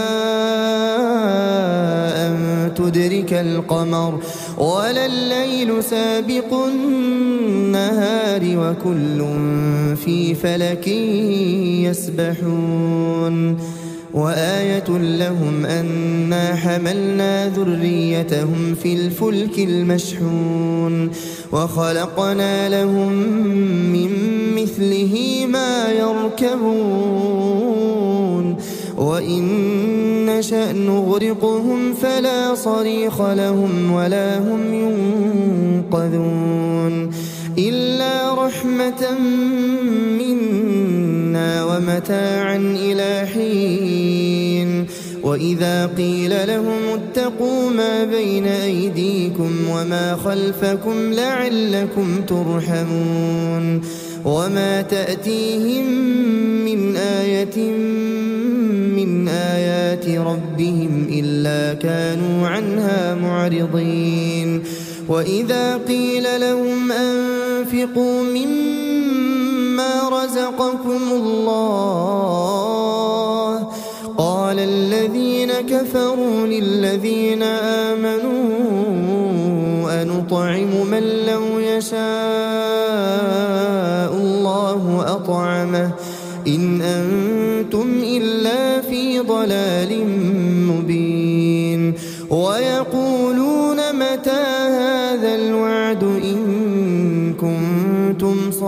أن تدرك القمر ولا الليل سابق النهار وكل في فلك يسبحون وآية لهم أنا حملنا ذريتهم في الفلك المشحون وخلقنا لهم من مثله ما يركبون وإن نشأ نغرقهم فلا صريخ لهم ولا هم ينقذون إلا رحمة منا ومتاعا إلى حين وإذا قيل لهم اتقوا ما بين أيديكم وما خلفكم لعلكم ترحمون وما تأتيهم من آية من آيات ربهم إلا كانوا عنها معرضين وإذا قيل لهم أنفقوا مما رزقكم الله قال الذين كفروا للذين آمنوا أنطعم من لو يشاء الله أطعمه إن أنتم إلا في ضلال مبين ويقولون متى هذا الوعد إن كنتم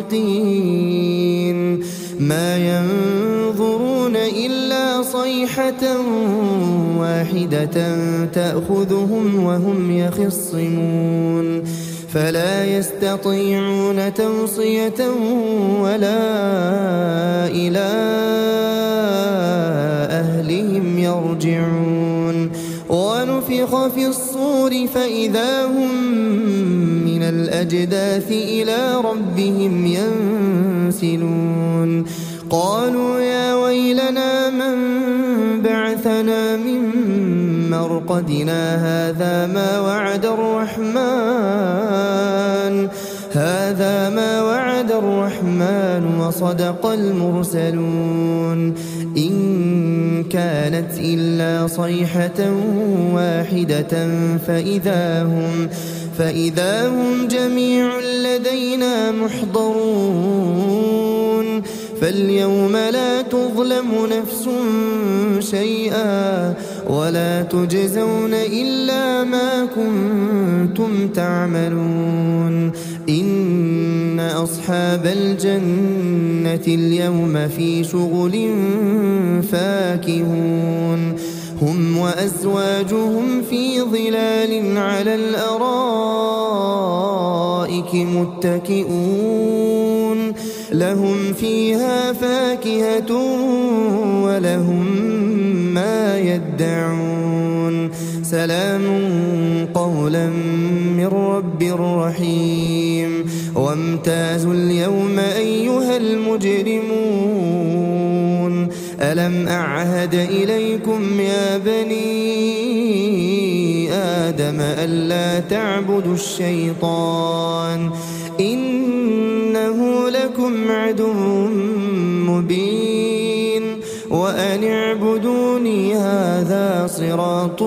صادقين ما ينظرون إلا صيحة واحدة تأخذهم وهم يخصمون فلا يستطيعون توصية ولا إلى أهلهم يرجعون ونفخ في الصور فإذا هم من الأجداث إلى ربهم ينسلون قالوا يا ويلنا من بعثنا من مرقدنا هذا ما وعد الرحمن هذا ما وعد الرحمن وصدق المرسلون إن كانت إلا صيحة واحدة فإذا هم فإذا هم جميع لدينا محضرون فاليوم لا تظلم نفس شيئا ولا تجزون إلا ما كنتم تعملون إن أصحاب الجنة اليوم في شغل فاكهون هم وأزواجهم في ظلال على الأرائك متكئون لهم فيها فاكهة ولهم ما يدعون سلام قولا من رب رحيم وامتازوا اليوم أيها المجرمون ألم أعهد إليكم يا بني آدم ألا تعبدوا الشيطان إنه لكم عدو مبين وأن اعبدوني هذا صراط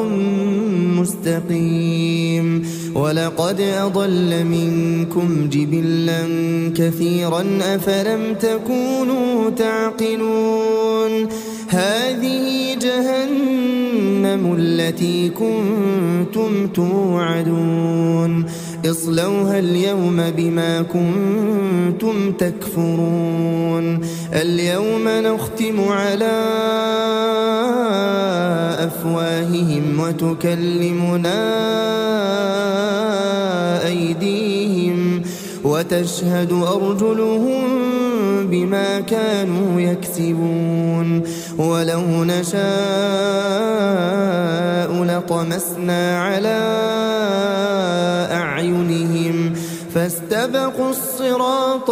مستقيم ولقد أضل منكم جبلا كثيرا أفلم تكونوا تعقلون هذه جهنم التي كنتم توعدون اصلوها اليوم بما كنتم تكفرون اليوم نختم على أفواههم وتكلمنا أيديهم وتشهد أرجلهم بما كانوا يكسبون ولو نشاء لطمسنا على أعينهم فاستبقوا الصراط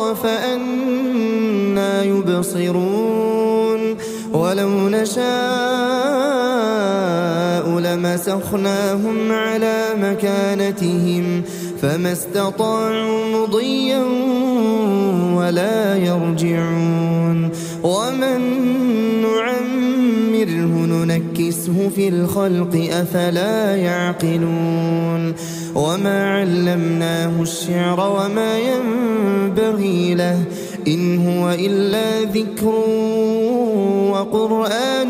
فأنى يبصرون ولو نشاء لمسخناهم على مكانتهم فما استطاعوا مضيا ولا يرجعون ومن نعمره ننكسه في الخلق أفلا يعقلون وما علمناه الشعر وما ينبغي له إن هو إلا ذكر وقرآن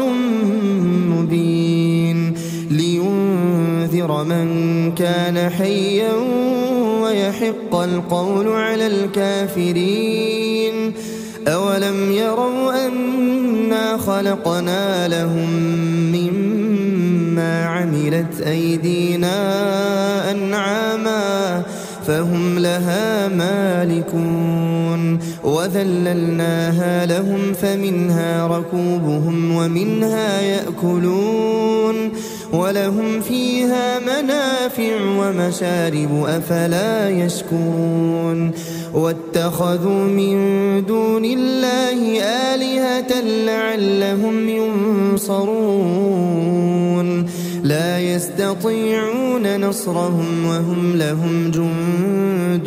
مبين لينذر من كان حيا ويحق القول على الكافرين أولم يروا أنا خلقنا لهم مما عملت أيدينا أنعاما فهم لها مالكون وذللناها لهم فمنها ركوبهم ومنها يأكلون ولهم فيها منافع ومشارب أفلا يشكرون واتخذوا من دون الله آلهة لعلهم ينصرون لا يستطيعون نصرهم وهم لهم جند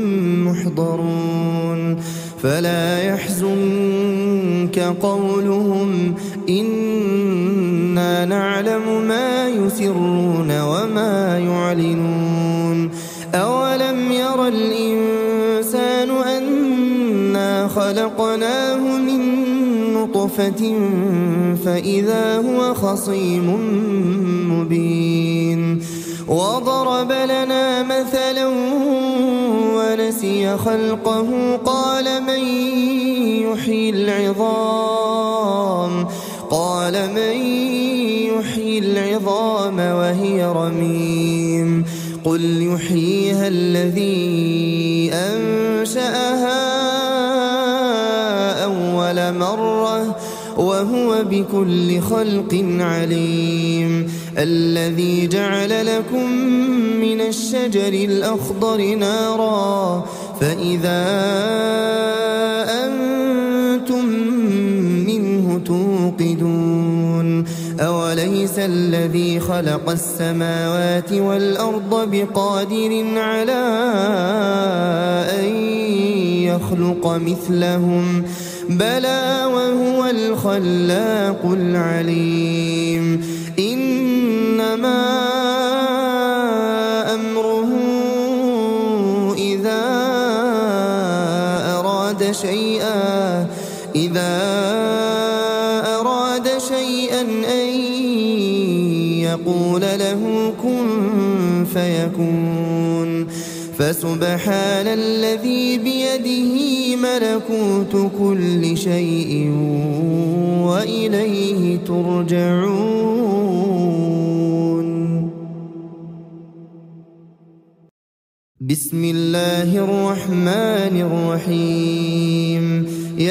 محضرون فلا يحزنك قولهم إنا نعلم ما يسرون وما يعلنون أولم ير الإنسان أنا خلقناه من نطفة فإذا هو خصيم مبين وضرب لنا مثلا ونسي خلقه قال من يحيي العظام قال من يحيي العظام وهي رميم قل يحييها الذي أنشأها أول مرة وهو بكل خلق عليم الذي جعل لكم من الشجر الأخضر نارا فإذا أنتم منه توقدون أوليس الذي خلق السماوات والأرض بقادر على أن يخلق مثلهم بلى وهو الخلاق العليم إنما أمره إذا أراد شيئا إذا أراد شيئا أن يقول له كن فيكون فسبحان الذي بيده ملكوت كل شيء وإليه ترجعون. بسم الله الرحمن الرحيم.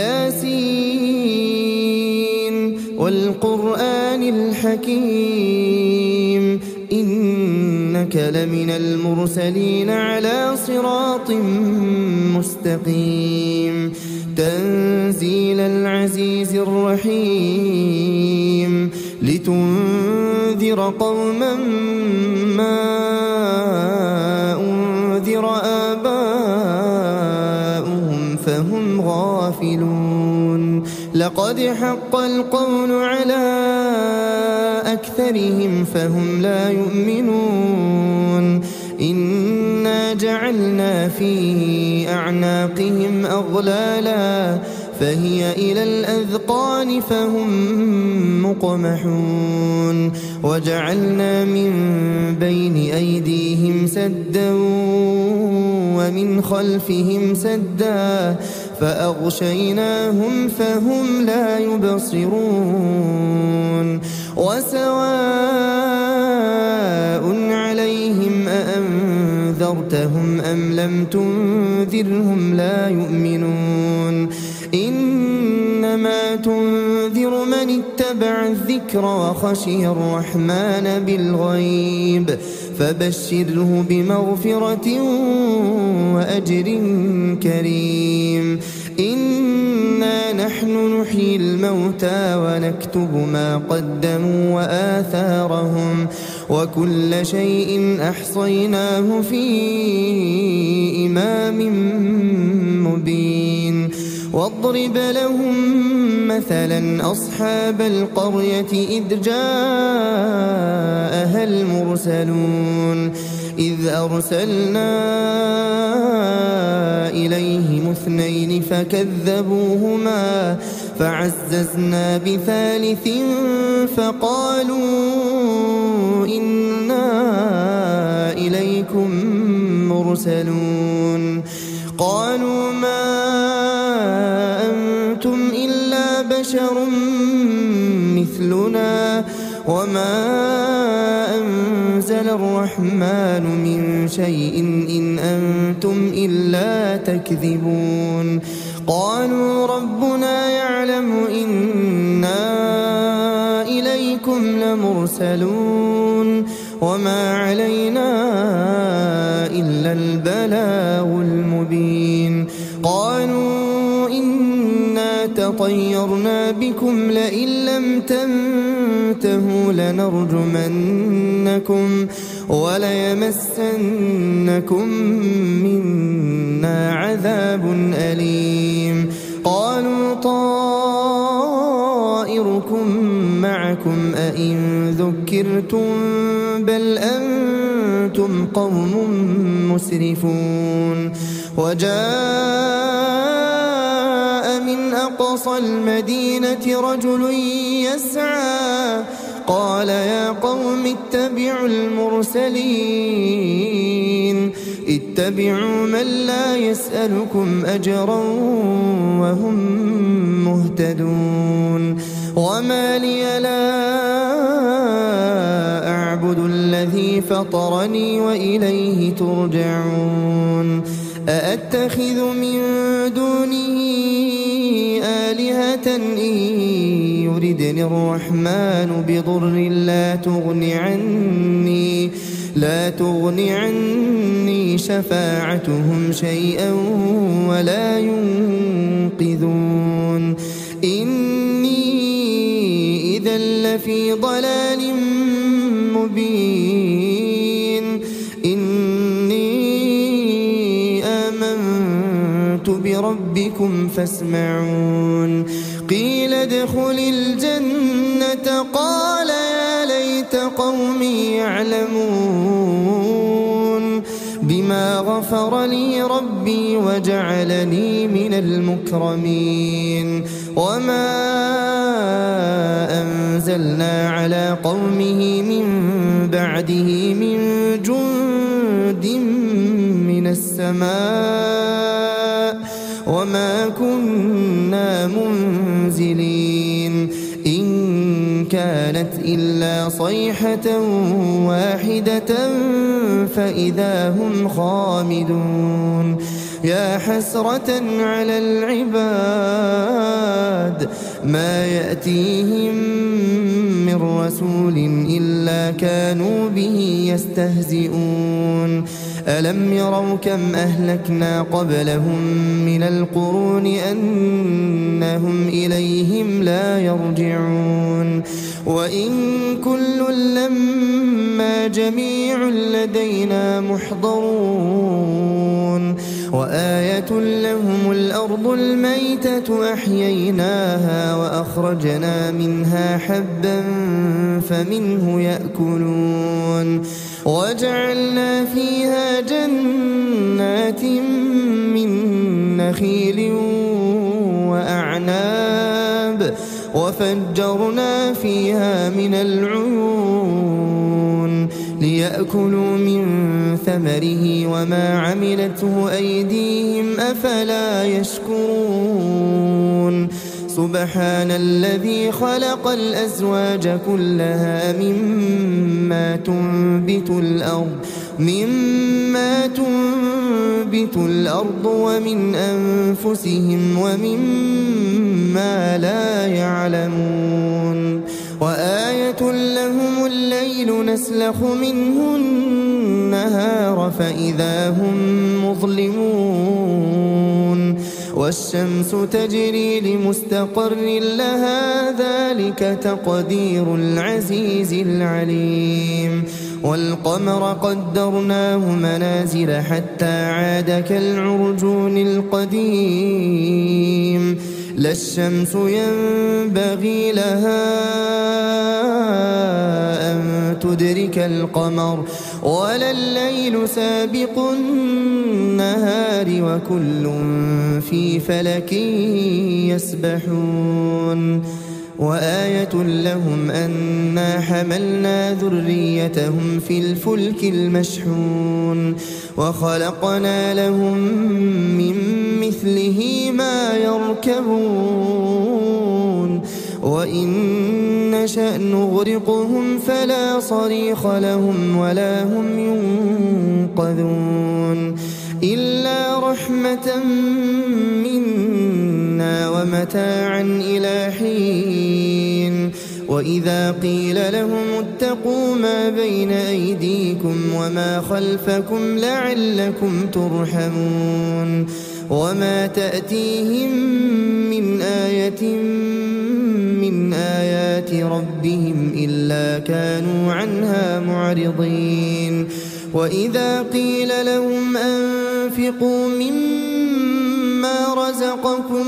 ياسين والقرآن الحكيم إنك لمن المرسلين على صراط مستقيم. تنزيل العزيز الرحيم لتنذر قوما ما أنذر آباؤهم فهم غافلون. لقد حق القول على أكثرهم فهم لا يؤمنون. إنا جعلنا في أعناقهم أغلالا فهي إلى الأذقان فهم مقمحون. وجعلنا من بين أيديهم سدا ومن خلفهم سدا فأغشيناهم فهم لا يبصرون. وسواء عليهم أأنذرتهم أم لم تنذرهم لا يؤمنون. إنما تنذر من اتبع الذكر وخشي الرحمن بالغيب فبشره بمغفرة وأجر كريم. إنا نحن نحيي الموتى ونكتب ما قدموا وآثارهم وكل شيء أحصيناه في إمام مبين. واضرب لهم مثلا أصحاب القرية إذ جاءها المرسلون إذ أرسلنا إليهم اثنين فكذبوهما فعززنا بثالث فقالوا إنا إليكم مرسلون. قالوا ما أنتم إلا بشر مثلنا وما أنزل الرحمن من شيء إن أنتم إلا تكذبون. قالوا ربنا يعلم إنا إليكم لمرسلون وما علينا إلا البلاغ المبين. قالوا إنا تطيرنا بكم لئن لم تنتهوا لنرجمنكم وليمسنكم منا عذاب أليم. قالوا طائركم معكم أئن ذكرتم بل أنتم قوم مسرفون. وجاء من أقصى المدينة رجل يسعى قال يا قوم اتبعوا المرسلين اتبعوا من لا يسألكم أجرا وهم مهتدون. وما لي لا أعبد الذي فطرني وإليه ترجعون. أأتخذ من دونه آلهة إن يردني الرحمن بضر لا تغن عني لا تغن عني شفاعتهم شيئا ولا ينقذون. إني إذا لفي ضلال مبين. إني آمنت بربكم فاسمعون. قيل ادخل الجنة قال يا ليت قومي يعلمون بما غفر لي ربي وجعلني من المكرمين. وما أنزلنا على قومه من بعده من جند من السماء وما كنا منزلين إن كانت إلا صيحة واحدة فإذا هم خامدون يا حسرة على العباد ما يأتيهم من رسول إلا كانوا به يستهزئون ألم يروا كم أهلكنا قبلهم من القرون أنهم إليهم لا يرجعون وإن كل لما جميع لدينا محضرون وآية لهم الأرض الميتة أحييناها وأخرجنا منها حبا فمنه يأكلون وجعلنا فيها جنات من نخيل وأعناب وفجرنا فيها من العيون ليأكلوا من ثمره وما عملته أيديهم أفلا يشكرون سبحان الذي خلق الأزواج كلها مما تنبت الأرض مما تنبت الأرض ومن أنفسهم ومما لا يعلمون وآية لهم الليل نسلخ منه النهار فإذا هم مظلمون والشمس تجري لمستقر لها ذلك تقدير العزيز العليم والقمر قدرناه منازل حتى عاد كالعرجون القديم لا الشمس ينبغي لها أن تدرك القمر ولا الليل سابق النهار وكل في فلك يسبحون وآية لهم أنا حملنا ذريتهم في الفلك المشحون وخلقنا لهم من مثله ما يركبون وإن نشأ نغرقهم فلا صريخ لهم ولا هم ينقذون إلا رحمة منا ومتاعا إلى حين وإذا قيل لهم اتقوا ما بين أيديكم وما خلفكم لعلكم ترحمون وما تأتيهم من آية من آيات ربهم إلا كانوا عنها معرضين وإذا قيل لهم أنفقوا مما رزقكم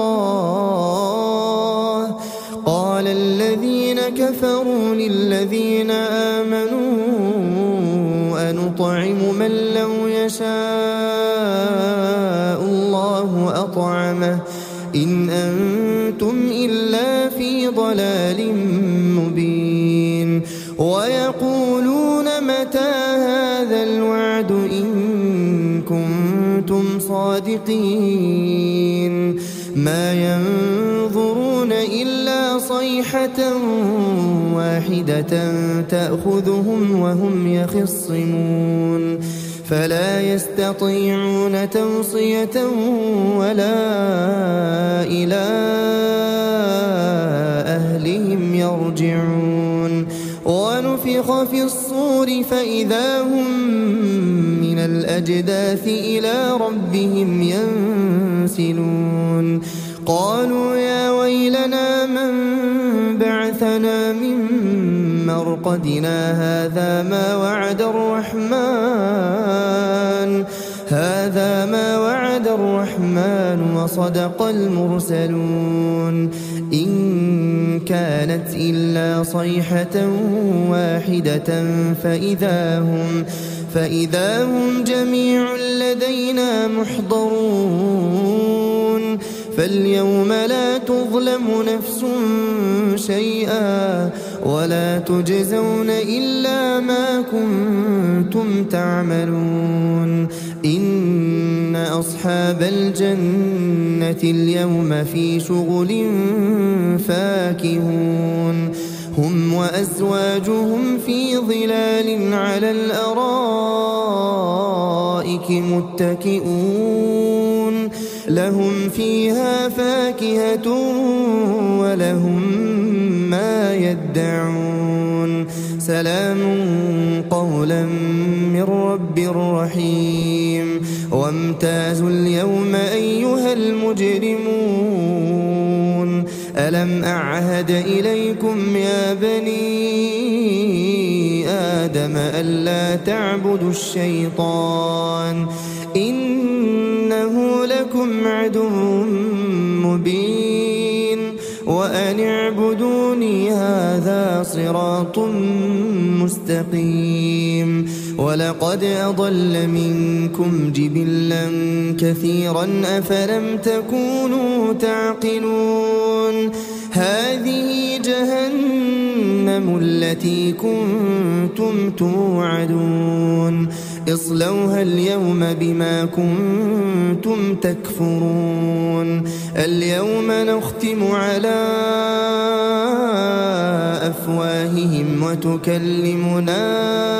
الله قال الذين كفروا للذين آمنوا أنطعم من لو يشاء الله أطعمه إن أنتم إلا في ضلال مبين ويقولون متى هذا الوعد إن كنتم صادقين ما ينظرون إلا صيحة واحدة تأخذهم وهم يخصمون فلا يستطيعون توصية ولا إلى أهلهم يرجعون ونفخ في الصور فإذا هم من الأجداث إلى ربهم ينسلون قالوا يا ويلنا من بعثنا من مرقدنا هذا ما وعد الرحمن هذا ما وعد الرحمن وصدق المرسلون إن كانت إلا صيحة واحدة فإذا هم فإذا هم جميع لدينا محضرون فاليوم لا تظلم نفس شيئا ولا تجزون إلا ما كنتم تعملون إن أصحاب الجنة اليوم في شغل فاكهون هم وأزواجهم في ظلال على الأرائك متكئون لهم فيها فاكهة ولهم ما يدعون سلام قولا من رب رحيم وامتازوا اليوم أيها المجرمون ألم أعهد إليكم يا بني آدم ألا تعبدوا الشيطان إنه لكم عدو مبين وأن اعبدوني هذا صراط مستقيم ولقد أضل منكم جبلا كثيرا أفلم تكونوا تعقلون هذه جهنم التي كنتم توعدون اصلوها اليوم بما كنتم تكفرون اليوم نختم على أفواههم وتكلمنا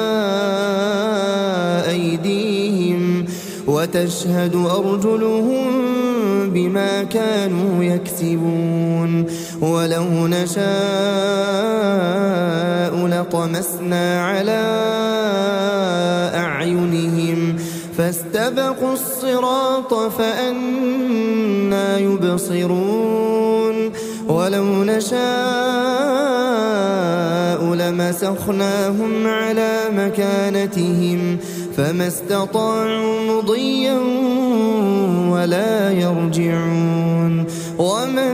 أيديهم وتشهد أرجلهم بما كانوا يكسبون ولو نشاء لطمسنا على أعينهم فاستبقوا الصراط فأنى يبصرون ولو نشاء لمسخناهم على مكانتهم فما استطاعوا مضيا ولا يرجعون ومن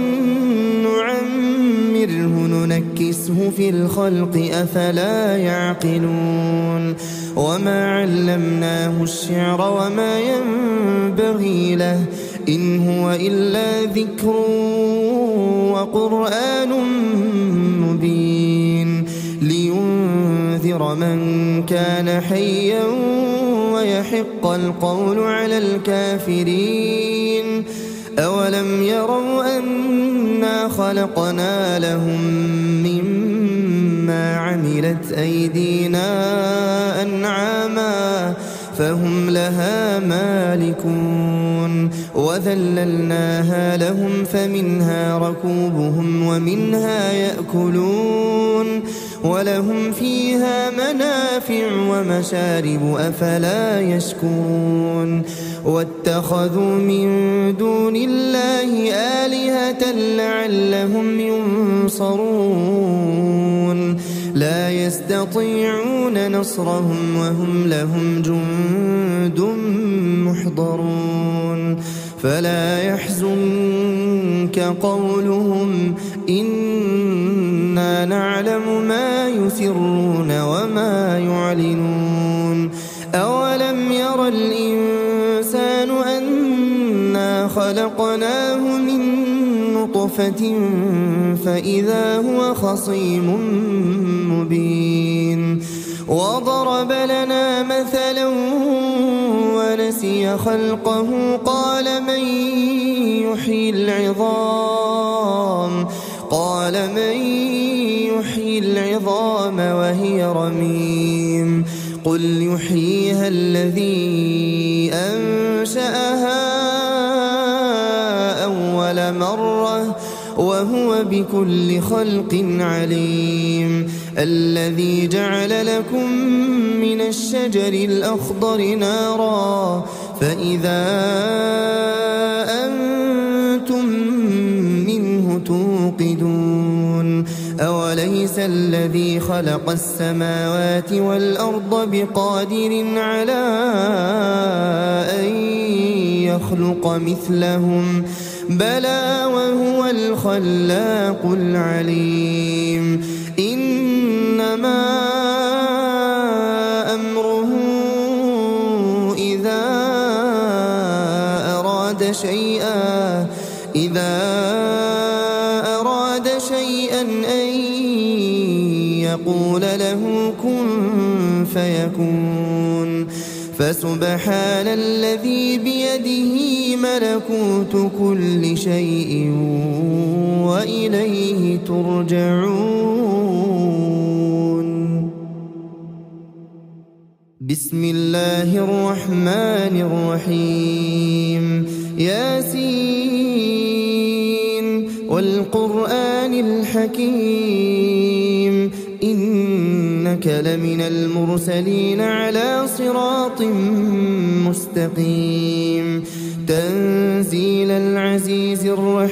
نعمره ننكسه في الخلق أفلا يعقلون وما علمناه الشعر وما ينبغي له إن هو إلا ذكر وقرآن مبين لينذر من كان حيا ويحق القول على الكافرين أولم يروا أنا خلقنا لهم مما عملت أيدينا أنعاما فهم لها مالكون وذللناها لهم فمنها ركوبهم ومنها يأكلون ولهم فيها منافع ومشارب أفلا يشكرون واتخذوا من دون الله آلهة لعلهم ينصرون لا يستطيعون نصرهم وهم لهم جند محضرون فلا يحزنك قولهم إنا نعلم ما يسرون وما يعلنون أولم ير الإنسان أنا خلقناه من نطفة فإذا هو خصيم مبين وضرب لنا مثلا ونسي خلقه قال من يحيي العظام قال من يحيي العظام وهي رميم قل يحييها الذي أنشأها أول مرة وهو بكل خلق عليم الذي جعل لكم من الشجر الأخضر نارا فإذا أنتم منه توقدون أوليس الذي خلق السماوات والأرض بقادر على أن يخلق مثلهم بلى وهو الخلاق العليم إنما أمره إذا أراد شيئا إذا أراد شيئا أن يقول له كن فيكون فسبحان الذي بيده ملكوت كل شيء وإليه ترجعون. بسم الله الرحمن الرحيم. ياسين والقرآن الحكيم إنك لمن المرسلين على صراط مستقيم. تنزيل العزيز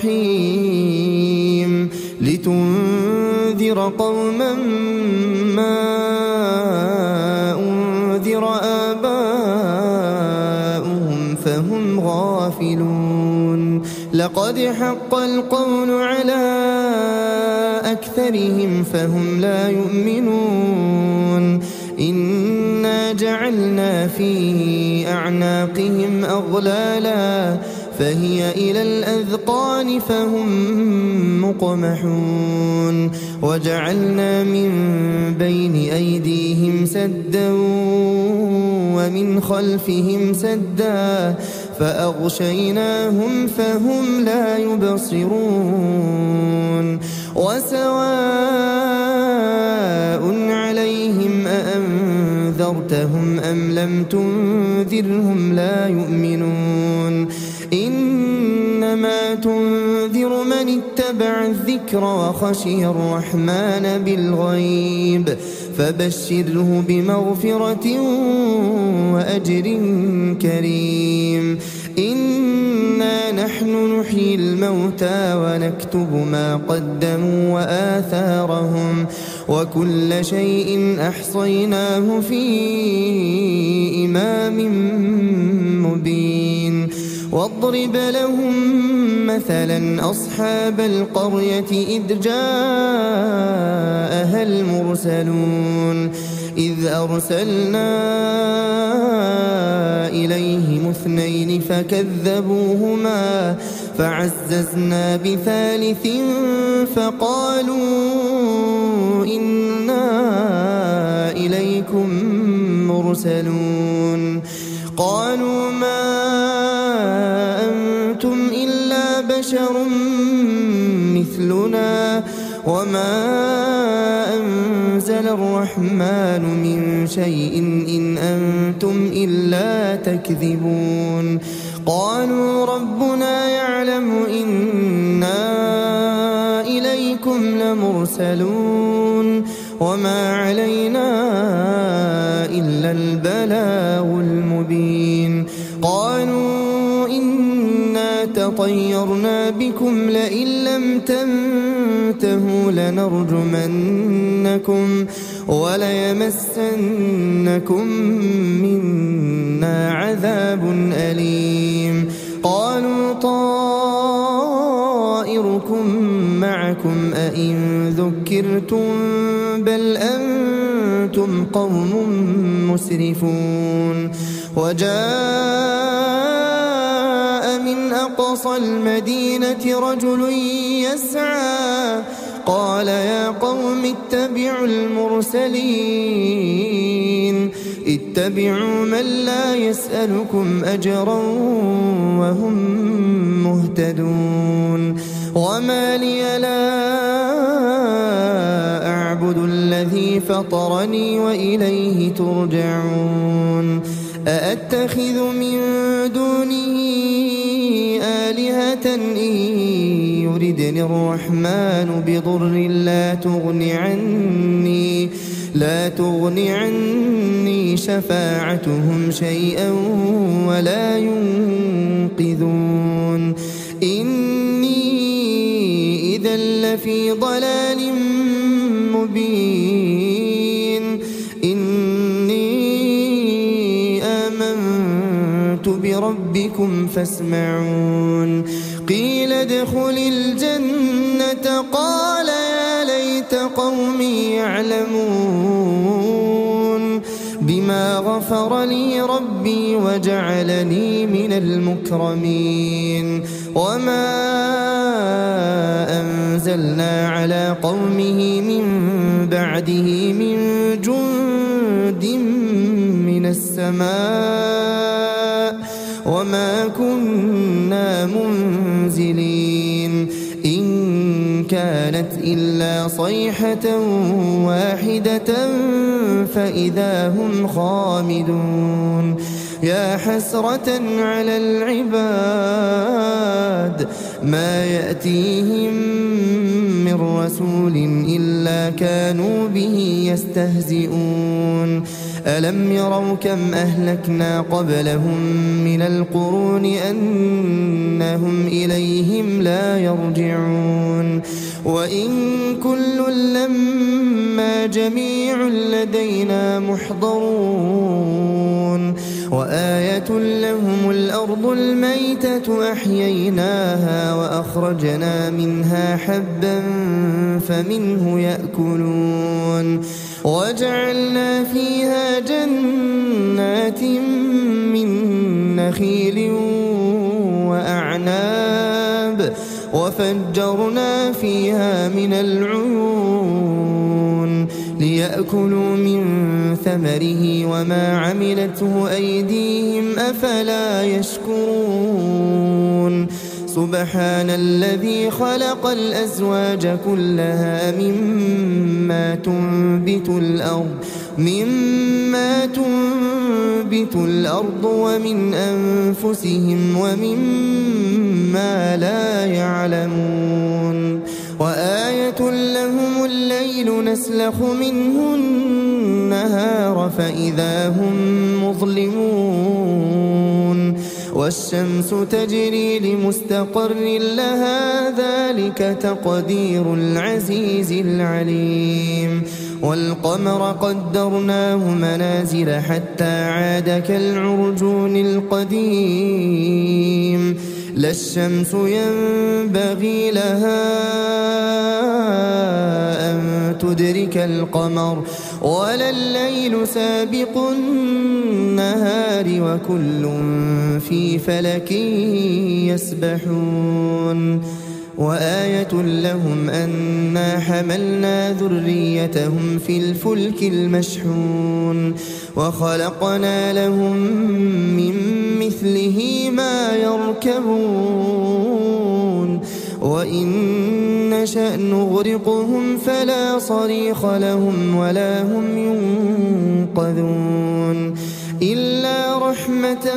الرحيم لتنذر قوما ما أنذر آباؤهم فهم غافلون. لقد حق القول على أكثرهم فهم لا يؤمنون. إنا جعلنا في أعناقهم أغلالا فهي إلى الأذقان فهم مقمحون. وجعلنا من بين أيديهم سدا ومن خلفهم سدا فأغشيناهم فهم لا يبصرون. وسواء عليهم أأنذرتهم أم لم تنذرهم لا يؤمنون. إنما تنذر من اتبع الذكر وخشي الرحمن بالغيب فبشره بمغفرة وأجر كريم. إنا نحن نحيي الموتى ونكتب ما قدموا وآثارهم وكل شيء أحصيناه في إمام مبين. واضرب لهم مثلا أصحاب القرية إذ جاءها المرسلون إذ أرسلنا إليهم اثنين فكذبوهما فعززنا بثالث فقالوا إنا إليكم مرسلون. قالوا ما أنتم إلا بشر مثلنا وما أنزل الرحمن من شيء إن أنتم إلا تكذبون. قالوا ربنا يعلم إنا إليكم لمرسلون وما علينا إلا البلاغ المبين. قالوا إنا تطيرنا بكم لئن لم تنتهوا لنرجمنكم وليمسنكم منا عذاب أليم. قالوا طائركم معكم أئن ذكرتم بل أنتم قوم مسرفون. وجاء من أقصى المدينة رجل يسعى قال يا قوم اتبعوا المرسلين اتبعوا من لا يسألكم أجرا وهم مهتدون. وما لي لا أعبد الذي فطرني وإليه ترجعون. أأتخذ من دونه آلهة إن يردني الرحمن بضر لا تغن عني لا تغن عني شفاعتهم شيئا ولا ينقذون. إني إذا لفي ضلال مبين. إني آمنت بربكم فاسمعون. قيل ادخل الجنة قال يا ليت قومي يعلمون بما غفر لي ربي وجعلني من المكرمين. وما أنزلنا على قومه من بعده من جند من السماء السماء وما كنا منزلين إن كانت إلا صيحة واحدة فإذا هم خامدون يا حسرة على العباد ما يأتيهم من رسول إلا كانوا به يستهزئون ألم يروا كم أهلكنا قبلهم من القرون أنهم إليهم لا يرجعون وإن كل لما جميع لدينا محضرون وآية لهم الأرض الميتة أحييناها وأخرجنا منها حبا فمنه يأكلون وجعلنا فيها جنات من نخيل وأعناب وفجرنا فيها من العيون ليأكلوا من ثمره وما عملته أيديهم أفلا يشكرون سبحان الذي خلق الأزواج كلها مما تنبت الأرض مما تنبت الأرض ومن أنفسهم ومما لا يعلمون وآية لهم الليل نسلخ منه النهار فإذا هم مظلمون والشمس تجري لمستقر لها ذلك تقدير العزيز العليم والقمر قدرناه منازل حتى عاد كالعرجون القديم لا الشمس ينبغي لها أن تدرك القمر ولا الليل سابق النهار وكل في فلك يسبحون وآية لهم أنا حملنا ذريتهم في الفلك المشحون وخلقنا لهم من مثله ما يركبون وإن نشأ نغرقهم فلا صريخ لهم ولا هم ينقذون إلا رحمة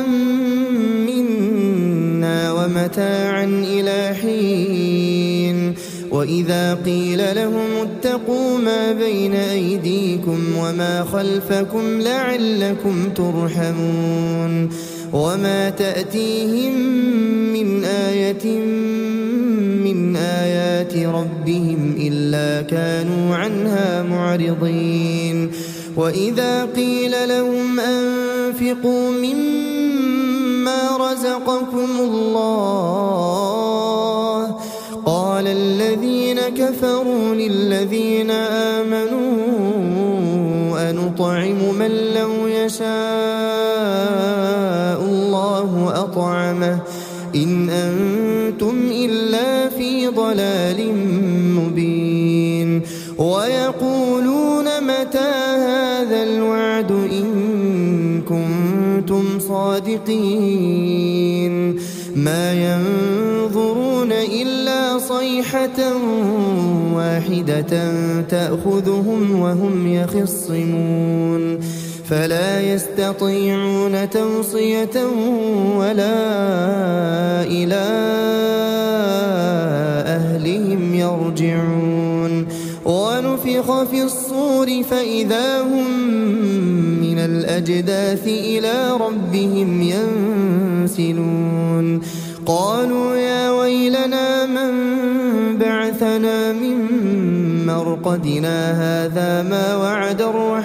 منا ومتاعا إلى حين وإذا قيل لهم اتقوا ما بين أيديكم وما خلفكم لعلكم ترحمون وما تأتيهم من آية من آيات ربهم إلا كانوا عنها معرضين وإذا قيل لهم أنفقوا مما رزقكم الله قال الذين كفروا للذين آمنوا أنطعم من لو يشاء الله أطعمه إن أنتم إلا في ضلال مبين ويقولون متى هذا الوعد إن كنتم صادقين ما ينظرون إلا صيحة واحدة تأخذهم وهم يخصمون فلا يستطيعون توصية ولا إلى أهلهم يرجعون ونفخ في الصور فإذا هم من الأجداث إلى ربهم ينسلون قالوا يا ويلنا من بعثنا من مرقدنا هذا ما وعد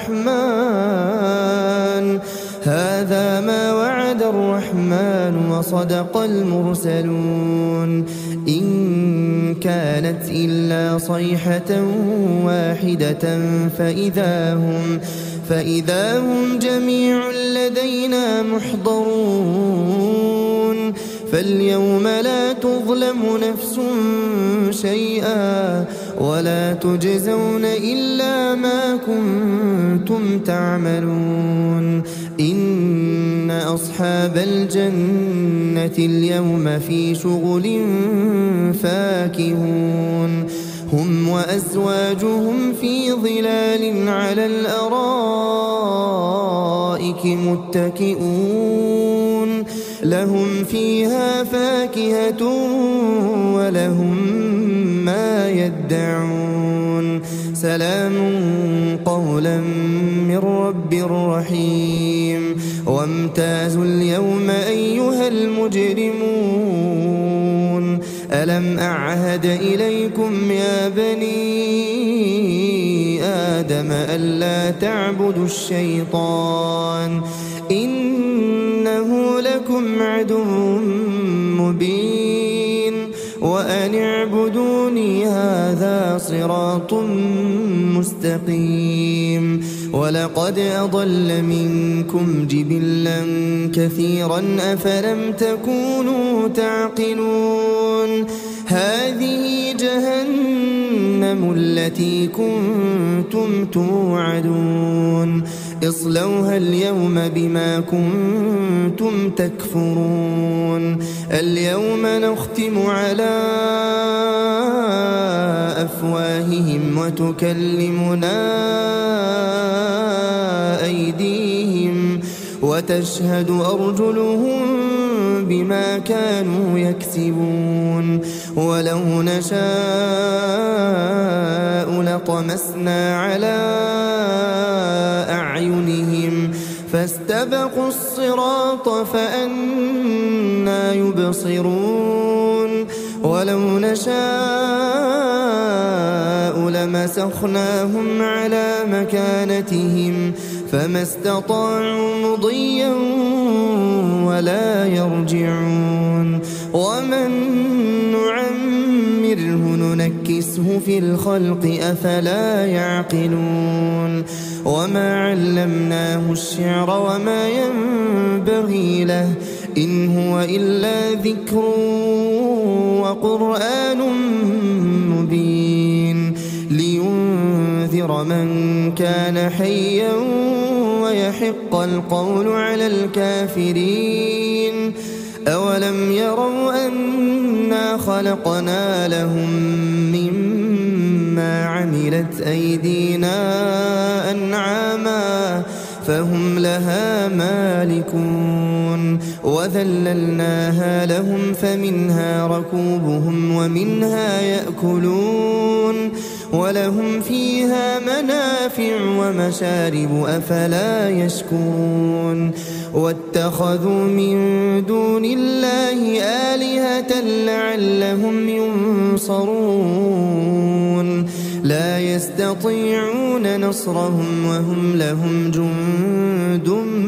الرحمن هذا ما وعد الرحمن وصدق المرسلون إن كانت إلا صيحة واحدة فإذا هم فإذا هم جميع لدينا محضرون فاليوم لا تظلم نفس شيئا ولا تجزون إلا ما كنتم تعملون إن أصحاب الجنة اليوم في شغل فاكهون هم وأزواجهم في ظلال على الأرائك متكئون لهم فيها فاكهة ولهم ما يدعون سلام قولا من رب رحيم وامتازوا اليوم أيها المجرمون ألم أعهد إليكم يا بني آدم ألا تعبدوا الشيطان إنه لكم عدو مبين وأن اعبدوني هذا صراط مستقيم ولقد أضل منكم جبلا كثيرا أفلم تكونوا تعقلون هذه جهنم التي كنتم توعدون اصلوها اليوم بما كنتم تكفرون اليوم نختم على أفواههم وتكلمنا أيديهم وتشهد أرجلهم بما كانوا يكسبون ولو نشاء لطمسنا على أعينهم فاستبقوا الصراط فأنى يبصرون ولو نشاء لمسخناهم على مكانتهم فما استطاعوا مضيا ولا يرجعون ومن نعمره ننكسه في الخلق أفلا يعقلون وما علمناه الشعر وما ينبغي له إن هو إلا ذكر وقرآن مبين لينذر من كان حيا ويحق القول على الكافرين أولم يروا أنا خلقنا لهم مما عملت أيدينا أنعاما فهم لها مالكون وذللناها لهم فمنها ركوبهم ومنها يأكلون ولهم فيها منافع ومشارب أفلا يشكرون واتخذوا من دون الله آلهة لعلهم ينصرون لا يستطيعون نصرهم وهم لهم جند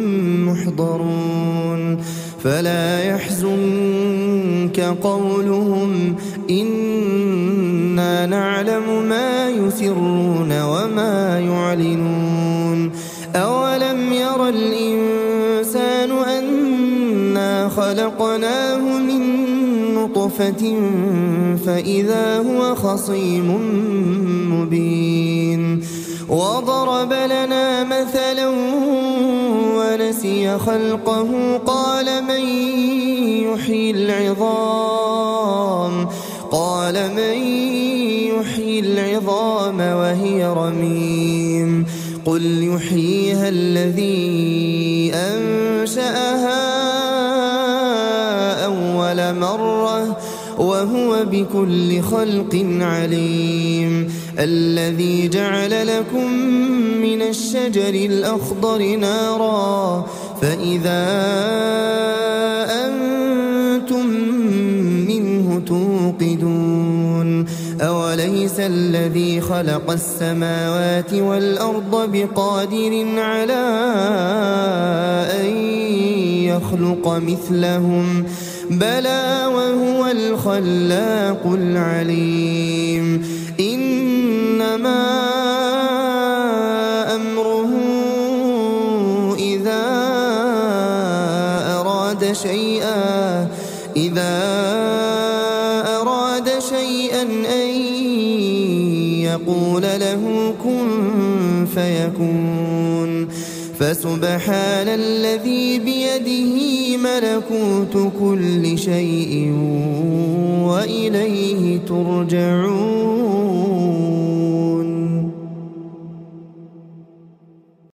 محضرون فلا يحزنك قولهم إنا نعلم ما يسرون وما يعلنون أولم ير الإنسان أنا خلقناه من نطفة فإذا هو خصيم مبين وضرب لنا مثلا ونسي خلقه قال من يحيي العظام قال من يحيي العظام وهي رميم قل يحييها الذي أنشأها أول مرة وهو بكل خلق عليم الذي جعل لكم من الشجر الأخضر نارا فإذا أنتم منه توقدون أوليس الذي خلق السماوات والأرض بقادر على أن يخلق مثلهم بلى وهو الخلاق العليم إنما أمره إذا أراد شيئا إذا أراد شيئا أن يقول له كن فيكون فسبحان الذي بيده ملكوت كل شيء وإليه ترجعون.